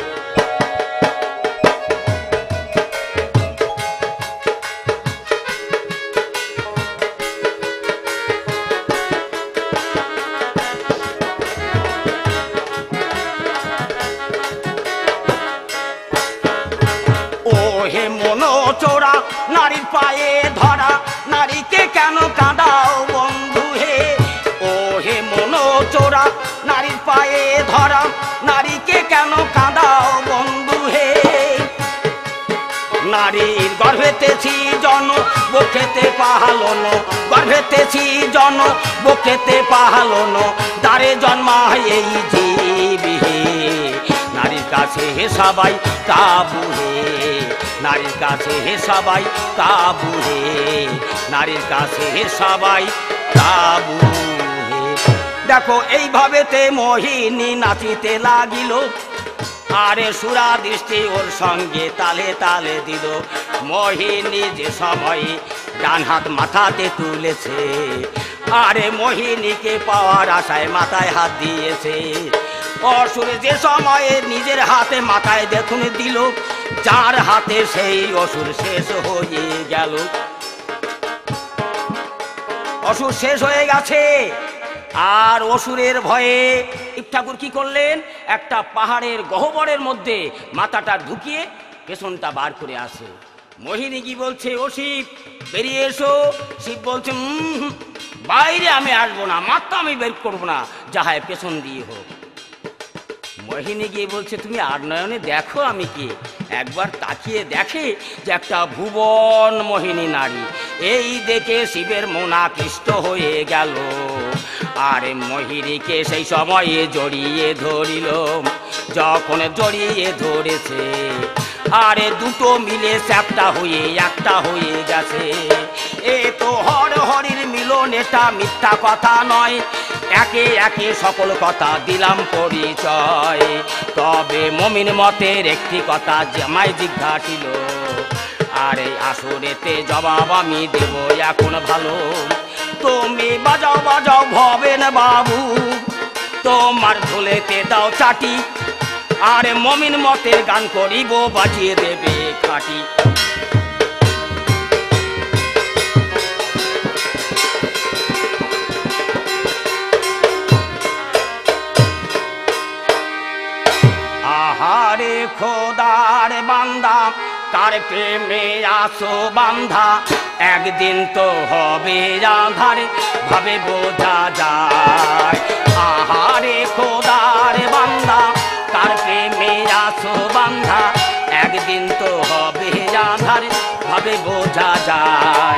চোরা নারীর পায়ে ধরা, নারীকে কেন কাঁদাও বন্ধু হে? ও হে মনো চোরা নারীর পায়ে ধরা, নারীকে কেন কাঁদাও বন্ধু হে? নারীর গর্ভেতেছি জন বুকেতে পাহালন, গর্ভেতেছি জন বুকেতে পাহালন, দ্বারে জন্মায় এই জীব হে, নারীর কাছে হে সবাই কাবু হে, নারীর কাছে হে সবাই কাবু হে, নারীর কাছে হে সবাই কাবু হে। দেখো এইভাবেতে মোহিনী নাচিতে লাগিল, আরে সুরা দৃষ্টি ওর সঙ্গে তালে তালে দিল। মোহিনী যে সময়ে ডান হাত মাথাতে তুলেছে, আরে মোহিনীকে পাওয়ার আশায় মাথায় হাত দিয়েছে। অসুর যে সময়ে নিজের হাতে মাথায় দেখুন দিল, যার হাতে সেই অসুর শেষ হয়ে গেল। অসুর শেষ হয়ে গেছে। আর অসুরের ভয়ে শিব ঠাকুর কি করলেন, একটা পাহাড়ের গহ্বরের মধ্যে মাথাটা ঢুকিয়ে পেছনটা বার করে আসে। মোহিনী কি বলছে, ও শিব বেরিয়ে এসো। শিব বলছে বাইরে আমি আসবো না, মাথা আমি বের করবো না, যা হয় পেছন দিয়ে হোক। মোহিনী গিয়ে বলছে তুমি আর নয়নে দেখো আমি কি। একবার তাকিয়ে দেখে যে একটা ভুবন মোহিনী নারী। এই দেখে শিবের মন আকৃষ্ট হয়ে গেল। আরে মোহিনীকে সেই সময়ে জড়িয়ে ধরিল। যখন জড়িয়ে ধরেছে, আরে দুটো মিলে একটা হয়ে একটা হয়ে গেছে। এ তো হর হরির মিলন, এটা মিথ্যা কথা নয়। একে একে সকল কথা দিলাম পরিচয়। তবে মমিন মতের একটি কথা জামাই জিজ্ঞাসিল, আরে আসরেতে জবাব আমি দেব এখন ভালো। তুমি বাজাও বাজাও ভবেন বাবু, তোমার ঝোলেতে দাও চাটি। আরে মমিন মতের গান করিব, বাজিয়ে দেবে খাটি। আহারে খোদার বান্দা, কার প্রেমে আসো বান্ধা। একদিন তো হবে আঁধার, ভাবে বোঝা যায়। আহারে খোদার বান্দা, কার প্রেমে আসো বান্ধা। একদিন তো হবে আঁধার, ভাবে বোঝা যায়।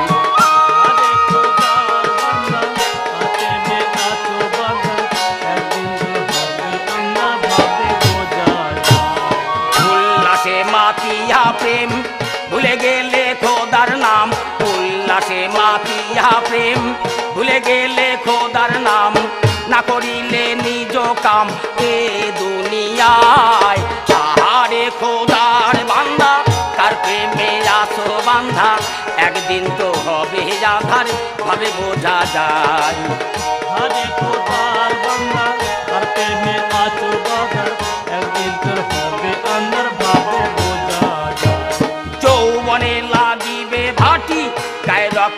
মাতিয়া প্রেম ভুলে গেলে খোদার নাম, উল্লাসে মাতিয়া প্রেম ভুলে গেলে খোদার নাম। না করিলে নিজ কাম এ দুনিয়ায়। আহারে খোদার বান্দা, কার প্রেমে আসো বান্ধা। একদিন তো হবে আঁধার, ভাবে বোঝা যায়। আরে খোদার বান্দা, কার প্রেমে আসো বান্ধা। একদিন তো হবে আঁধার, ভাবে বোঝা যায়। যৌবনে লাগিবে ভাটি,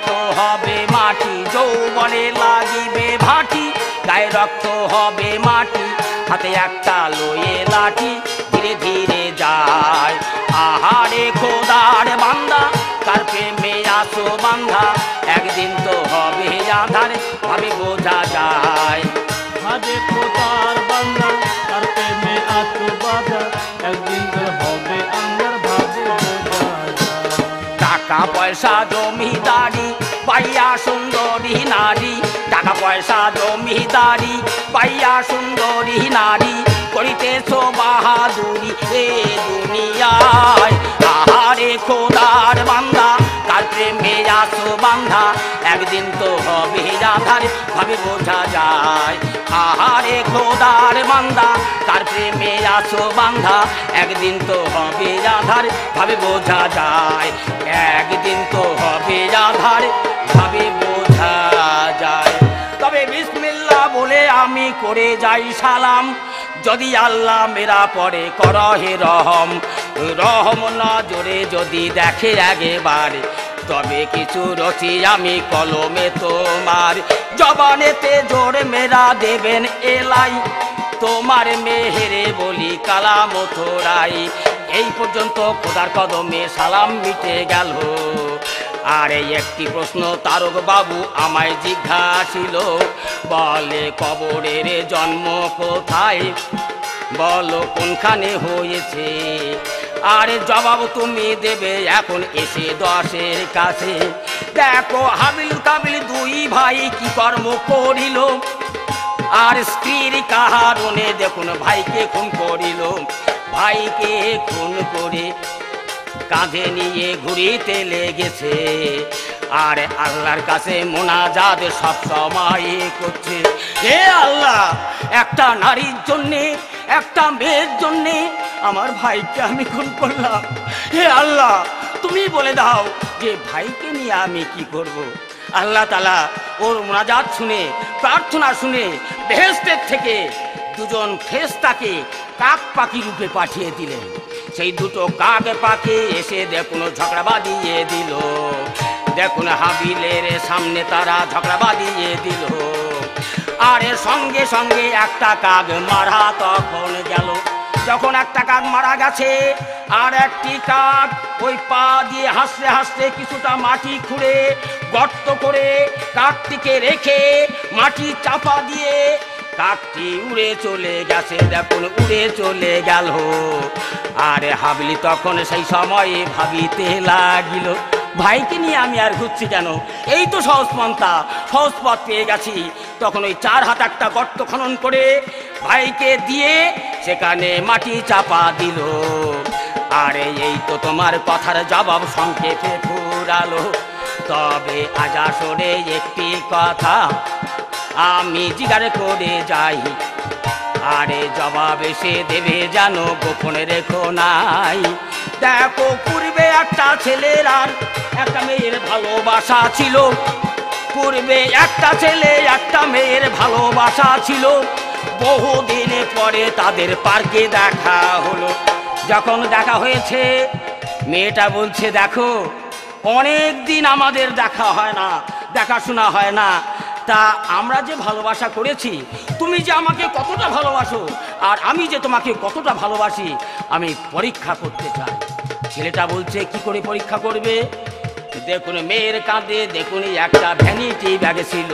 রক্ত হবে মাটি, যৌবনে লাগিবে ভাটি, গায়ে রক্ত হবে মাটি, হাতে একটা লয়ে লাঠি, ধীরে ধীরে যায়। আহারে খোদার বান্দা, কার প্রেমে আসো বান্ধা, একদিন তো হবে আধার, ভাবে বোঝা যায়। আরে খোদার বান্দা, তার প্রেমে আছো বাধা, একদিন তো হবে আমার, ভাবে বোঝা যায়। টাকা পয়সা জমিদারি পাইয়া সুন্দরী নারী, টাকা পয়সা জমিদারি পাইয়া সুন্দরী নারী, করিতেছ বাহাদুরি এ দুনিয়ায়। আহারে খোদার বান্দা, কার প্রেমে আসো বান্ধা, একদিন তো হবে আধার, ভাবে বোঝা যায়। আহারে খোদার বান্দা, কার প্রেমে আসো বান্ধা, একদিন তো হবে আধার, ভাবে বোঝা যায়। একদিন তো হবে আধার, ভাবে বোঝা যায়। তবে বিসমিল্লাহ বলে আমি করে যাই সালাম, যদি আল্লাহ মেরা পরে করহে রহম, রহম নজরে যদি দেখে একবারে, তবে কিছু রচি আমি কলমে তোমার, জবানেতে জোর মেরা দেবেন এলাই, তোমার মেহেরে বলি কালাম থোড়াই। এই পর্যন্ত খোদার কদমে সালাম মিটে গেল। আর একটি প্রশ্ন তারক বাবু আমায় জিজ্ঞাসিল, বলে কবরের জন্ম কোথায়, বলো কোনখানে হয়েছে। আরে জবাব তুমি দেবে এখন এসে দশের কাছে। দেখো হাবিল কাবিল দুই ভাই কি কর্ম করিল, আর স্ত্রীর কারণে দেখুন ভাইকে খুন করিল। ভাইকে খুন করে কাঁধে নিয়ে ঘুরিতে লেগেছে, আর আল্লাহর কাছে মোনাজাত সব সময় করছে, হে আল্লাহ, একটা নারীর জন্যে, একটা মেয়ের জন্যে আমার ভাইকে আমি খুন করলাম। হে আল্লাহ, তুমি বলে দাও যে ভাইকে নিয়ে আমি কি করব। আল্লাহ তাআলা ওর মোনাজাত শুনে, প্রার্থনা শুনে বেহেশতের থেকে দুজন ফেরেশতাকে কাক পাখি রূপে পাঠিয়ে দিলেন। সেই দুটো কাক পাখি এসে দেখুন ঝগড়া বাঁধিয়ে দিল। দেখুন হাবিলের সামনে তারা ঝগড়া বাঁধিয়ে দিল। আর এর সঙ্গে সঙ্গে একটা কাক মারা তখন গেল। যখন একটা কাক মারা গেছে, আর একটি কাক ওই পা দিয়ে হাসতে হাসতে কিছুটা মাটি খুঁড়ে গর্ত করে কাকটিকে রেখে মাটি চাপা দিয়ে কাকটি উড়ে চলে গেছে। দেখুন উড়ে চলে গেল। আরে হাবলি তখন সেই সময়ে ভাবিতে লাগিল, ভাইকে নিয়ে আমি আর ঘুরছি কেন, এই তো সহজ পন্থা, সহজ পথ পেয়ে গেছি। তখন ওই 4 হাত একটা গর্ত খনন করে ভাইকে দিয়ে সেখানে মাটি চাপা দিল। আরে এই তো তোমার কথার জবাব সংক্ষেপে ফুরালো। তবে আজ আসরে একটি কথা আমি জিজ্ঞার করে যাই, আরে জবাব এসে দেবে জানো গোপনে রেখো নাই। দেখো পূর্বে একটা ছেলের আর একটা মেয়ের ভালোবাসা ছিল, পূর্বে একটা ছেলে একটা মেয়ের ভালোবাসা ছিল। বহুদিন পরে তাদের পার্কে দেখা হলো। যখন দেখা হয়েছে, মেয়েটা বলছে, দেখো অনেক দিন আমাদের দেখা হয় না, দেখাশোনা হয় না, তা আমরা যে ভালোবাসা করেছি, তুমি যে আমাকে কতটা ভালোবাসো আর আমি যে তোমাকে কতটা ভালোবাসি, আমি পরীক্ষা করতে চাই। ছেলেটা বলছে, কি করে পরীক্ষা করবে? দেখুন মেয়ের কাঁধে দেখুন একটা ভ্যানিটি ব্যাগ ছিল,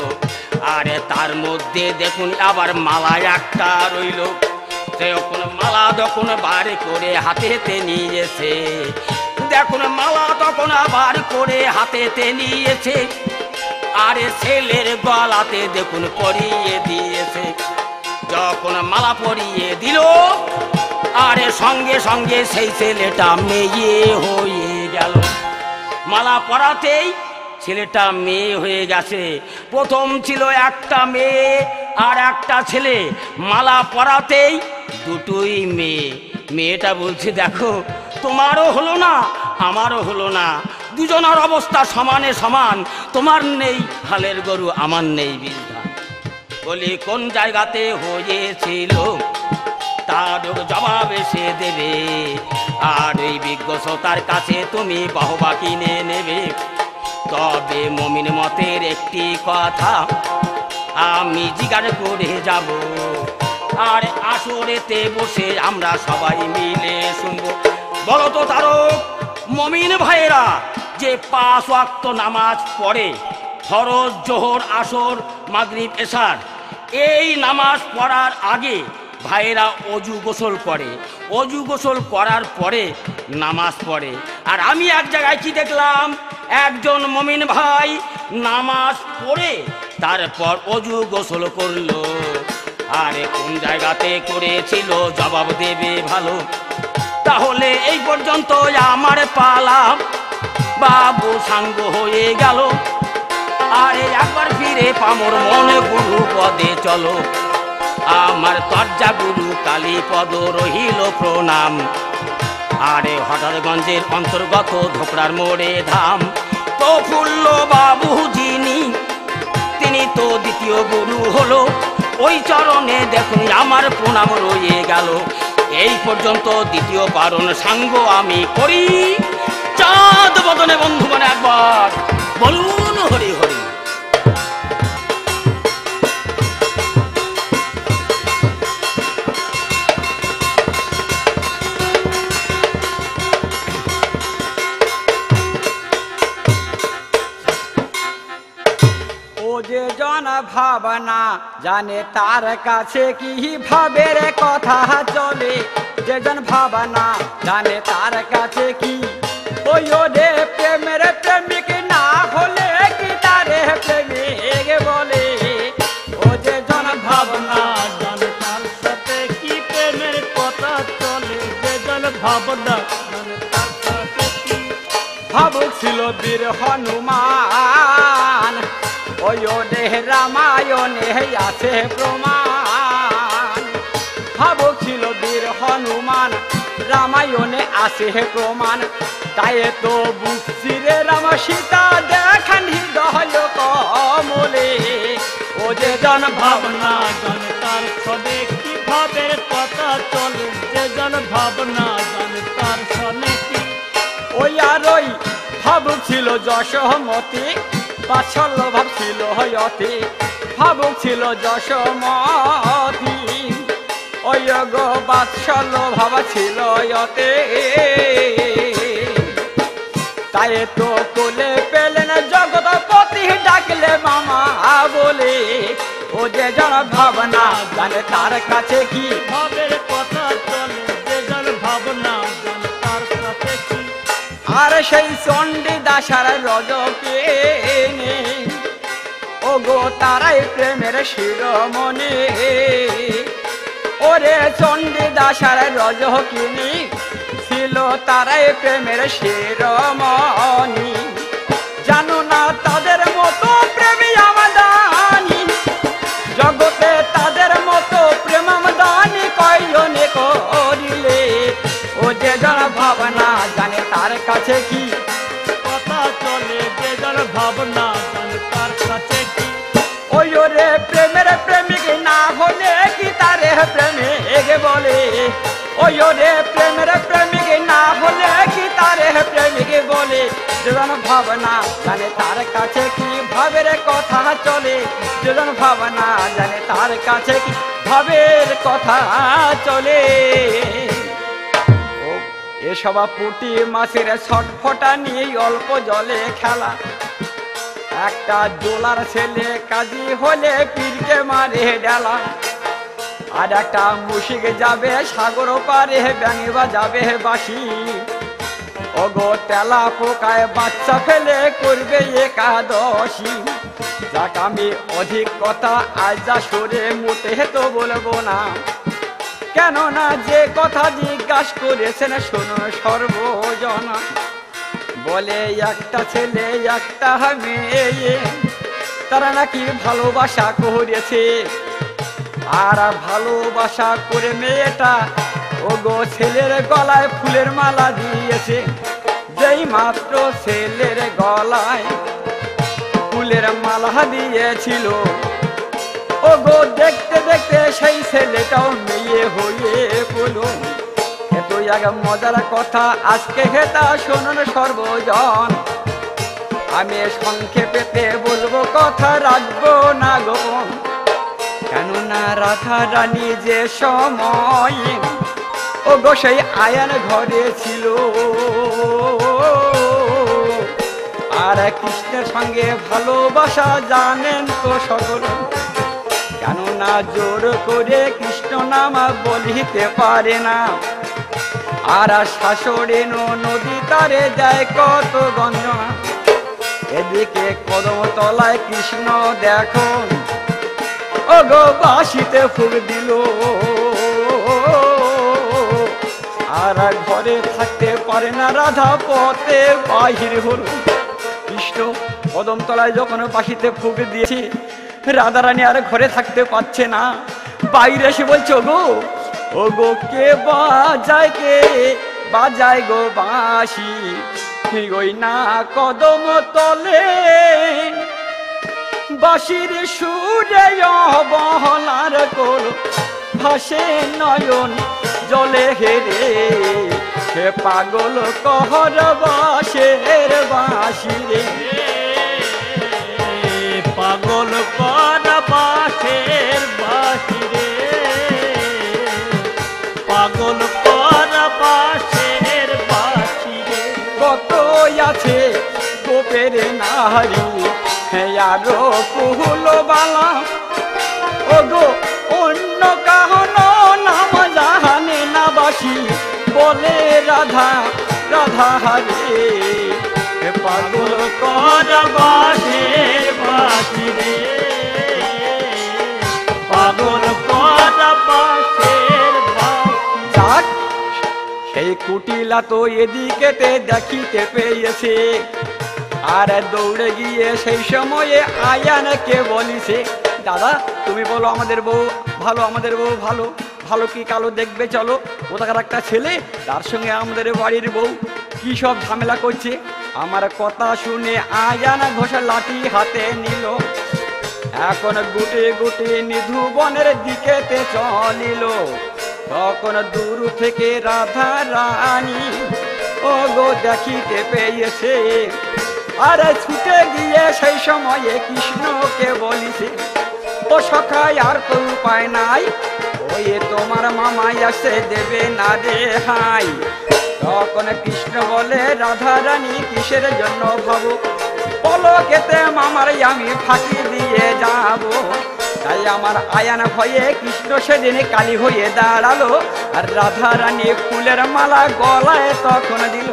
আর তার মধ্যে দেখুন আবার মালা একটা রইল। তখন মালা তখন বার করে হাতেতে নিয়েছে। দেখুন মালা তখন বার করে হাতেতে নিয়েছে, আরে ছেলের গলাতে দেখুন পরিয়ে দিয়েছে। যখন মালা পরিয়ে দিল, আরে সঙ্গে সঙ্গে সেই ছেলেটা মেয়ে হয়ে গেল। মালা পরাতেই ছেলেটা মেয়ে হয়ে গেছে। প্রথম ছিল একটা মেয়ে আর একটা ছেলে, মালা পরাতেই দুটোই মেয়ে। মেয়েটা বলছে, দেখো তোমারও হলো না আমারও হলো না, দুজনের অবস্থা সমানে সমান, তোমার নেই হালের গরু আমার নেই বিধান। বলি কোন জায়গাতে হয়েছিল তার জবাব এসে দেবে, আর ওই বিজ্ঞ শ্রোতার কাছে তুমি বাহবা কিনে নেবে। তবে মমিন মতের একটি কথা আমি জিজ্ঞাসা করে যাব, আর আসরেতে বসে আমরা সবাই মিলে শুনবো। বলো তো তারক, মমিন ভাইয়েরা যে 5 ওয়াক্ত নামাজ পড়ে, ফরজ, জোহর, আসর, মাগরিব, এশার, এই নামাজ পড়ার আগে ভাইয়েরা অজু গোসল করে, অজু গোসল করার পরে নামাজ পড়ে। আর আমি এক জায়গায় কি দেখলাম, একজন মমিন ভাই নামাজ পড়ে তারপর অজু গোসল করলো। আরে কোন জায়গাতে করেছিল জবাব দেবে ভালো। তাহলে এই পর্যন্ত আমার পালা বাবু সাঙ্গ হয়ে গেল। আরে একবার ফিরে পামর মনে গুরু পদে চলো, আমার তর্জা গুরু কালীপদ রহিল প্রণাম। আরে হঠাৎগঞ্জের অন্তর্গত ধোকরার মোড়ে ধাম, তো ফুল্ল বাবু যিনি তিনি তো দ্বিতীয় গুরু হলো। ওই চরণে দেখুন আমার প্রণাম রয়ে গেল। এই পর্যন্ত দ্বিতীয় পারণ সাঙ্গ আমি করি। চাঁদ বদনে বন্ধুগণ একবার বলুন হরি হরি। যে জন ভাবনা জানে তার কাছে কি ভাবের কথা চলে, যে জন ভাবনা জানে তার কাছে কি ওই রে প্রেমের প্রেমিক না হলে কি তারে প্রেমিক বলে। ও যে জন ভাবনা জানে তার সাথে কি প্রেমের কথা চলে, যে জন ভাবনা জানে তার সাথে কি। ভাবুক ছিল বীর হনুমান, ওই দেহ রামায়ণে আছে প্রমাণ। ভাবুক ছিল বীর হনুমান, রামায়ণে আছে প্রমাণ। তাই তো বুঝছি রে রাম সীতা দেখান হৃদয় কমলে। ও যে জন ভাবনা জানে তার সাথে কি ভাবের কথা চলে, যে জন ভাবনা জানে তার সাথে কি। ওই আর ওই ভাবুক ছিল যশোমতি, বাৎসল্য ভাব ছিল হয়তে, ভাবুক ছিল যশোমতি, ওই গো বাৎসল্য ভাব ছিল হয়তে। তাই তো কোলে পেলেন জগৎপতি ডাকলে মামা বলে। ও যে জন ভাবনা জানে তার কাছে কি ভাবের কথা চলে, যে জন ভাবনা জানে তার সাথে কি। আর সেই চণ্ডী দাসার রজকে ও গো তারাই প্রেমের শিরোমণি। ওরে চণ্ডী দাসার রজকিনী ছিল তারাই প্রেমের শিরোমণি। জানো না তাদের মতো প্রেমী আমদানি, জগতে তাদের মতো প্রেম আমদানি কয়জনে করিলে। ও যে জন ভাবনা জানে তার কাছে কি কথা চলে, যে জন ভাবনা জানে তার কাছে কি। ওই রে প্রেমের প্রেমিক না হলে কি তারে প্রেমিক বলে। ওই রে প্রেমের প্রেমিক না হলে কি তারে প্রেমিক বলে। যে জন ভাবনা জানে তার কাছে কি ভাবের কথা চলে, যে জন ভাবনা জানে তার কাছে কি ভাবের কথা চলে। এসব পুঁটি মাছের ছটফটা নিয়ে অল্প জলে খেলা, একটা জোলার ছেলে কাজী হলে পীরকে মারে ডালা। আর একটা মুশিক যাবে সাগর পারে ব্যাঙিবা যাবে বাসি। ওগো তেলা পোকায় বাচ্চা ফেলে করবে একাদশী। যাক আমি অধিক কথা আজ যা সরে মোটে তো বলবো না, কেননা যে কথা জিজ্ঞাসা করেছেন শোনো সর্বজনা। বলে একটা ছেলে একটা মেয়ে তারা নাকি ভালোবাসা করেছে, আর ভালোবাসা করে মেয়েটা ও গো ছেলের গলায় ফুলের মালা দিয়েছে। যেই মাত্র ছেলের গলায় ফুলের মালা দিয়েছিল, ও গো দেখতে দেখতে সেই ছেলেটাও মেয়ে হয়ে বলো। এত এক মজার কথা আজকে হেতা শোনুন সর্বজন। আমি সংক্ষেপেতে বলবো, কথা রাখবো না গোপন। কেননা রাধা রানী যে সময় ও গো সেই আয়ান ঘরে ছিল, আর কৃষ্ণের সঙ্গে ভালোবাসা জানেন তো সকল। কেননা জোর করে কৃষ্ণ নাম বলিতে পারে না, আর শাশুড়ি নদী তারে যায় কত গঞ্জনা। এদিকে কদম তলায় কৃষ্ণ দেখো ও গো বাঁশিতে ফুক দিল, আর ঘরে থাকতে পারে না রাধা পথে বাহির হলো। কৃষ্ণ কদম তলায় যখন বাঁশিতে ফুক দিয়েছে, রাধারানী আর ঘরে থাকতে পারছে না, বাইরে এসে বলছে ও গো কে বাজায় গো বাঁশি, ওই না কদম তলে বাঁশির সুরে অবহেলার কোল ভাসে নয়ন জলে হেরে, সে পাগল কহর বাঁশের বাঁশি রে। পাগল কর বাঁশের বাঁশি রে, পাগল কর বাঁশের বাঁশি রে। কত আছে গোপের নারী আরো কুহুল বালা, ও গো অন্য কাহন নাম জাহানে না বাসি বলে রাধা রাধা হারে। পাগল কর বাঁশের বাঁশি রে, পাগল কর বাঁশের বাঁশি। সেই কুটিলা তো এদিকেতে দেখিতে পেয়েছে, আর দৌড়ে গিয়ে সেই সময়ে আয়ানকে বলিছে, দাদা তুমি বলো আমাদের বউ ভালো, আমাদের বউ ভালো, ভালো কি কালো দেখবে চলো। কোথাকার একটা ছেলে, তার সঙ্গে আমাদের বাড়ির বউ কি সব ঝামেলা করছে। আমার কথা শুনে আয়ান ঘোষা লাঠি হাতে নিল, এখন গুটে গুটে নিধু বনের দিকেতে চলিল। তখন দূর থেকে রাধা রানী ও গো দেখিতে পেয়েছে, আরে ছুটে গিয়ে সেই সময়ে কৃষ্ণকে বলিছে, ও সখাই আর তো উপায় নাই, ওই তোমার মামাই আসে দেবে না রে হাই। তখন কৃষ্ণ বলে, রাধা রানী কিসের জন্য ভাবো, পলকেতে মামার আমি ফাঁকি দিয়ে যাব। তাই আমার আয়ান ভয়ে কৃষ্ণ সেদিন কালী হয়ে দাঁড়ালো, আর রাধা রানী ফুলের মালা গলায় তখন দিল।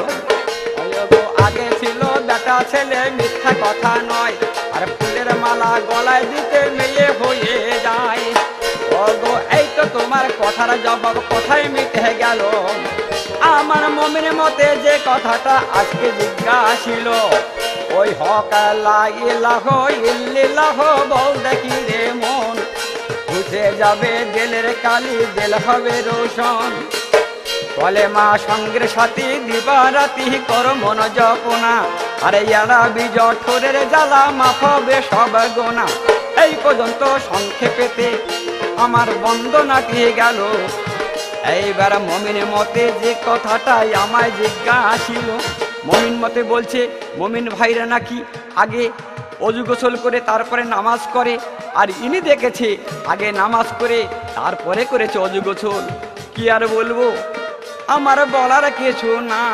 আগে ছিল বেটা ছেলে মিথ্যা কথা নয়, আর ফুলের মালা গলায় দিতে মেয়ে হয়ে যায়। ওগো এই তো তোমার কথার জবাব কোথায় মিটে গেল। আমার মমির মতে যে কথাটা আজকে জিজ্ঞাসিল, ওই হক লা ইলাহা ইল্লাল্লাহ বল দেখি রে মন, উঠে যাবে দিলের কালি, দিল হবে রোশন। বলে মা সঙ্গের সাথী দিবারাতি কর মন জপনা, আরে এড়াবি জঠরের জ্বালা মাফ হবে সব গোনা। এই পর্যন্ত সংক্ষেপেতে আমার বন্দনাটি গেল। এইবার মমিনের মতে যে কথাটাই আমায় জিজ্ঞাসিল, মমিন মতে বলছে মমিন ভাইরা নাকি আগে অজু গোসল করে তারপরে নামাজ করে, আর ইনি দেখেছে আগে নামাজ করে তারপরে করেছে অজু গোসল। কি আর বলবো, আমার বলার কিছু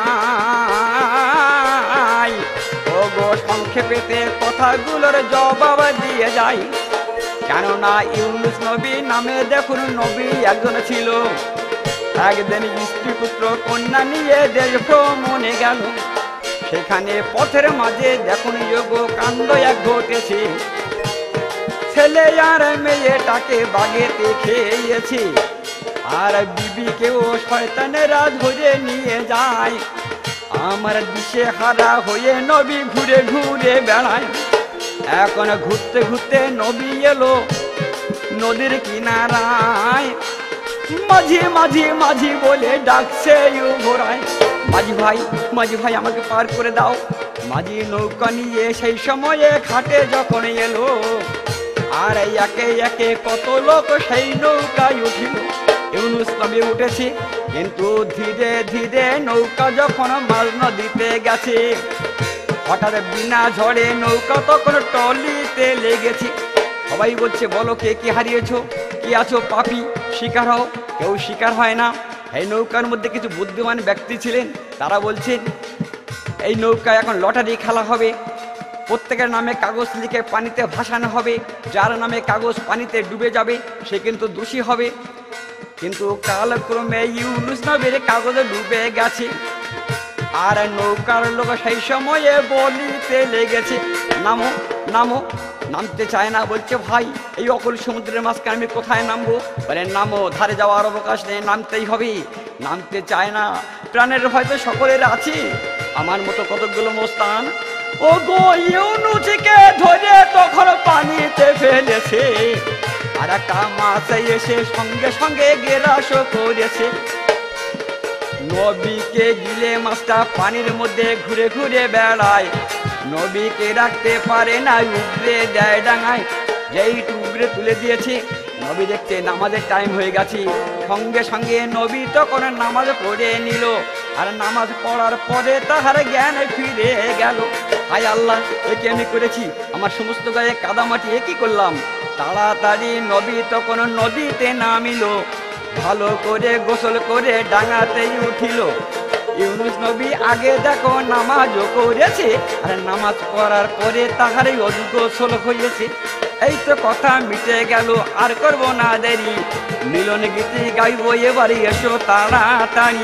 নাই। ও গো সংক্ষেপেতে কথাগুলোর জবাব দিয়ে যাই। কেননা ইউনুস নবী নামে দেখুন নবী একজন ছিল, একদিন স্ত্রী পুত্র কন্যা নিয়ে দেশ ভ্রমণে গেল। সেখানে পথের মাঝে দেখুন যোগ কাণ্ড এক ঘটেছে, ছেলে আর মেয়েটাকে বাগেতে খেয়েছে, আর বিবিকেও শয়তানেরা ধরে নিয়ে যায়। আমার দিশে হারা হয়ে নবী ঘুরে ঘুরে বেড়ায়। এখন ঘুরতে ঘুরতে নবী এলো নদীর কিনারায়, মাঝি মাঝি মাঝি বলে ডাকছে ঘোরায়, মাঝি ভাই আমাকে পার করে দাও। মাঝি নৌকা নিয়ে সেই সময়ে ঘাটে যখন এলো, আর একে একে কত লোক সেই নৌকায় উঠিল। ইউনুস নবী উঠেছে, কিন্তু ধীরে ধীরে নৌকা যখন মাঝ নদীতে গেছে, হঠাৎ বিনা ঝড়ে নৌকা তখন টলিতে লেগেছে। সবাই বলছে, বলো কে কি হারিয়েছো, কি আছো পাপি, শিকার হও। কেউ শিকার হয় না। এই নৌকার মধ্যে কিছু বুদ্ধিমান ব্যক্তি ছিলেন, তারা বলছেন এই নৌকায় এখন লটারি খেলা হবে, প্রত্যেকের নামে কাগজ লিখে পানিতে ভাসানো হবে, যার নামে কাগজ পানিতে ডুবে যাবে সে কিন্তু দোষী হবে। কিন্তু কালক্রমে ইউনুস নবীর কাগজে ডুবে গেছে, আর নৌকার লোক সেই সময়ে বলিতে লেগেছে, নামো নামো। নামতে চায় না, বলছে ভাই এই অকল সমুদ্রের মাঝখানে আমি কোথায় নামবো? বলে নামো, ধারে যাওয়ার অবকাশ নেই, নামতেই হবে। নামতে চায় না, প্রাণের হয়তো সকলের আছে, আমার মতো কতগুলো মোস্তান ও গো ইউনুসকে ধরে তখন পানিতে ফেলেছে, আর একটা মাছ এসে সঙ্গে সঙ্গে গ্রাস করেছে। নবীকে গিলে মাছটা পানির মধ্যে ঘুরে ঘুরে বেড়ায়, নবীকে রাখতে পারে না, উগরে দেয় ডাঙায়। যেই উগরে তুলে দিয়েছে, নবী দেখতে নামাজের টাইম হয়ে গেছে, সঙ্গে সঙ্গে নবী তখন নামাজ পড়ে নিল। আর নামাজ পড়ার পরে তাহার জ্ঞান ফিরে গেল। হায় আল্লাহ, একে আমি করেছি, আমার সমস্ত গায়ে কাদামাটি এ কি করলাম? তাড়াতাড়ি নবী তখন নদীতে নামিল, ভালো করে গোসল করে ডাঙাতেই উঠিল। ইউনুস নবী আগে দেখো নামাজও করেছে, আর নামাজ পড়ার পরে তাহারই অজু গোসল হয়েছে। এই তো কথা মিটে গেল, আর করব না দেরি, মিলন গীতি গাইব এবারে, এসো তাড়াতাড়ি।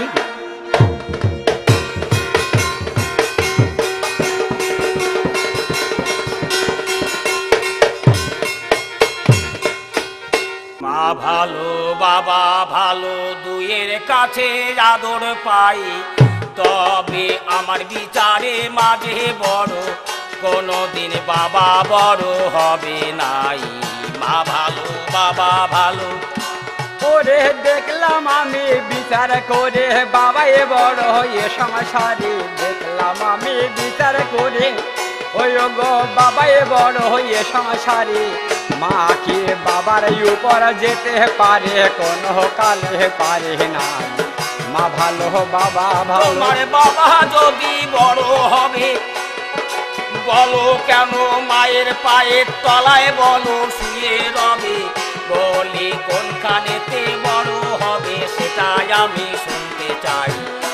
মা ভালো বাবা ভালো, দুয়ের কাছে আদর পাই, তবে আমার বিচারে মাঝে বড়, কোনদিন বাবা বড় হবে নাই। মা ভালো বাবা ভালো। ওরে দেখলাম আমি বিচার করে, বাবাই বড় হয়ে সংসারে, দেখলাম আমি বিচার করে, ওই গো বাবাই বড় হয়ে সংসারে। মাকে বাবার উপর যেতে পারে, কোনো কালে পারে না। মা ভালো বাবা ভালো। তোমার বাবা যদি বড় হবে, বলো কেন মায়ের পায়ের তলায় বলো শুয়ে রবে, বলি কোনখানেতে বড় হবে সেটাই আমি শুনতে চাই।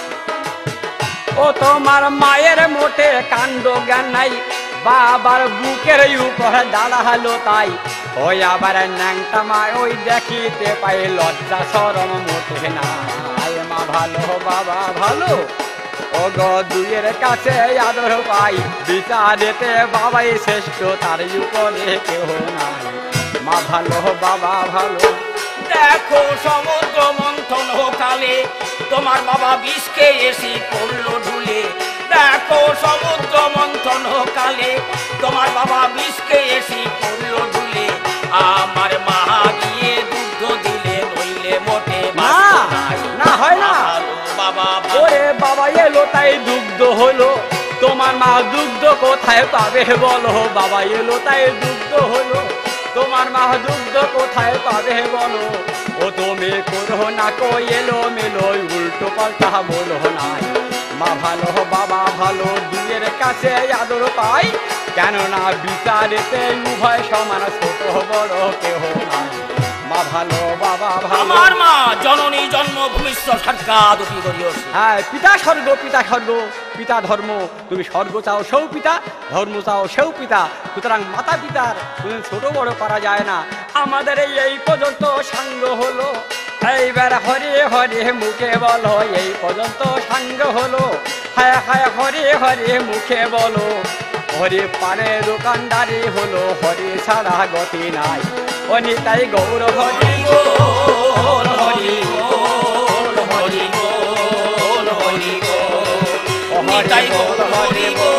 ও তোমার মায়ের মোটে কাণ্ড জ্ঞান নাই, বাবার বুকের উপর দাঁড়ালো তাই। ওই আবার ন্যাংটা মা ওই দেখিতে পাই, লজ্জা শরম মোটে নাই। মা ভালো বাবা ভালো, ও গো দুয়ের কাছে আদর পাই, বিচারেতে বাবাই শ্রেষ্ঠ, তার উপরে কেহ নাই। মা ভালো বাবা ভালো। দেখো সমুদ্র মন্থন কালে তোমার বাবা বিষকে এসে পড়লো ঢুলে, দেখো সমুদ্র মন্থন কালে তোমার বাবা বিষকে এসে পড়লো ঢুলে, আমার মা গিয়ে দুধ দিলে, নইলে মোটে না না হয় না। বাবা ওরে বাবা এলো তাই দুগ্ধ হলো, তোমার মা দুগ্ধ কোথায় পাবে বলো? বাবা এলো তাই দুগ্ধ হলো, তোমার মা দুগ্ধ কোথায় পাবে বলো? ও তুমি করো না কো এলো মেলো, উল্টো পাল্টা বলো নাই। মা ভালো বাবা ভালো, দুয়ের কাছে আদর পাই, কেননা বিচারেতে উভয় সমান, ছোট বড় কেহ নাই। মা ভালো বাবা ভালো। আমার মা জননী জন্মভূমিশ্বর সাক্ষাৎ অতি করিয়সি। হ্যাঁ, পিতা স্বর্গ পিতা স্বর্গ, পিতা ধর্ম, তুমি স্বর্গ চাও সেও পিতা, ধর্ম চাও সেও পিতা। সুতরাং মাতা পিতার ছোট বড় করা যায় না। আমাদের এই পর্যন্ত সাঙ্গ হলো, এইবার হরে হরে মুখে বলো, এই পর্যন্ত সাঙ্গ হলো। হায় হায় হরে হরে মুখে বলো, হরে পানে দোকানদারি হলো, হরে ছাড়া গতি নাই। অনিতাই গৌর হরি গৌর হরি গৌর হরি গৌর হরি গৌর হরি গৌর হরি গৌর।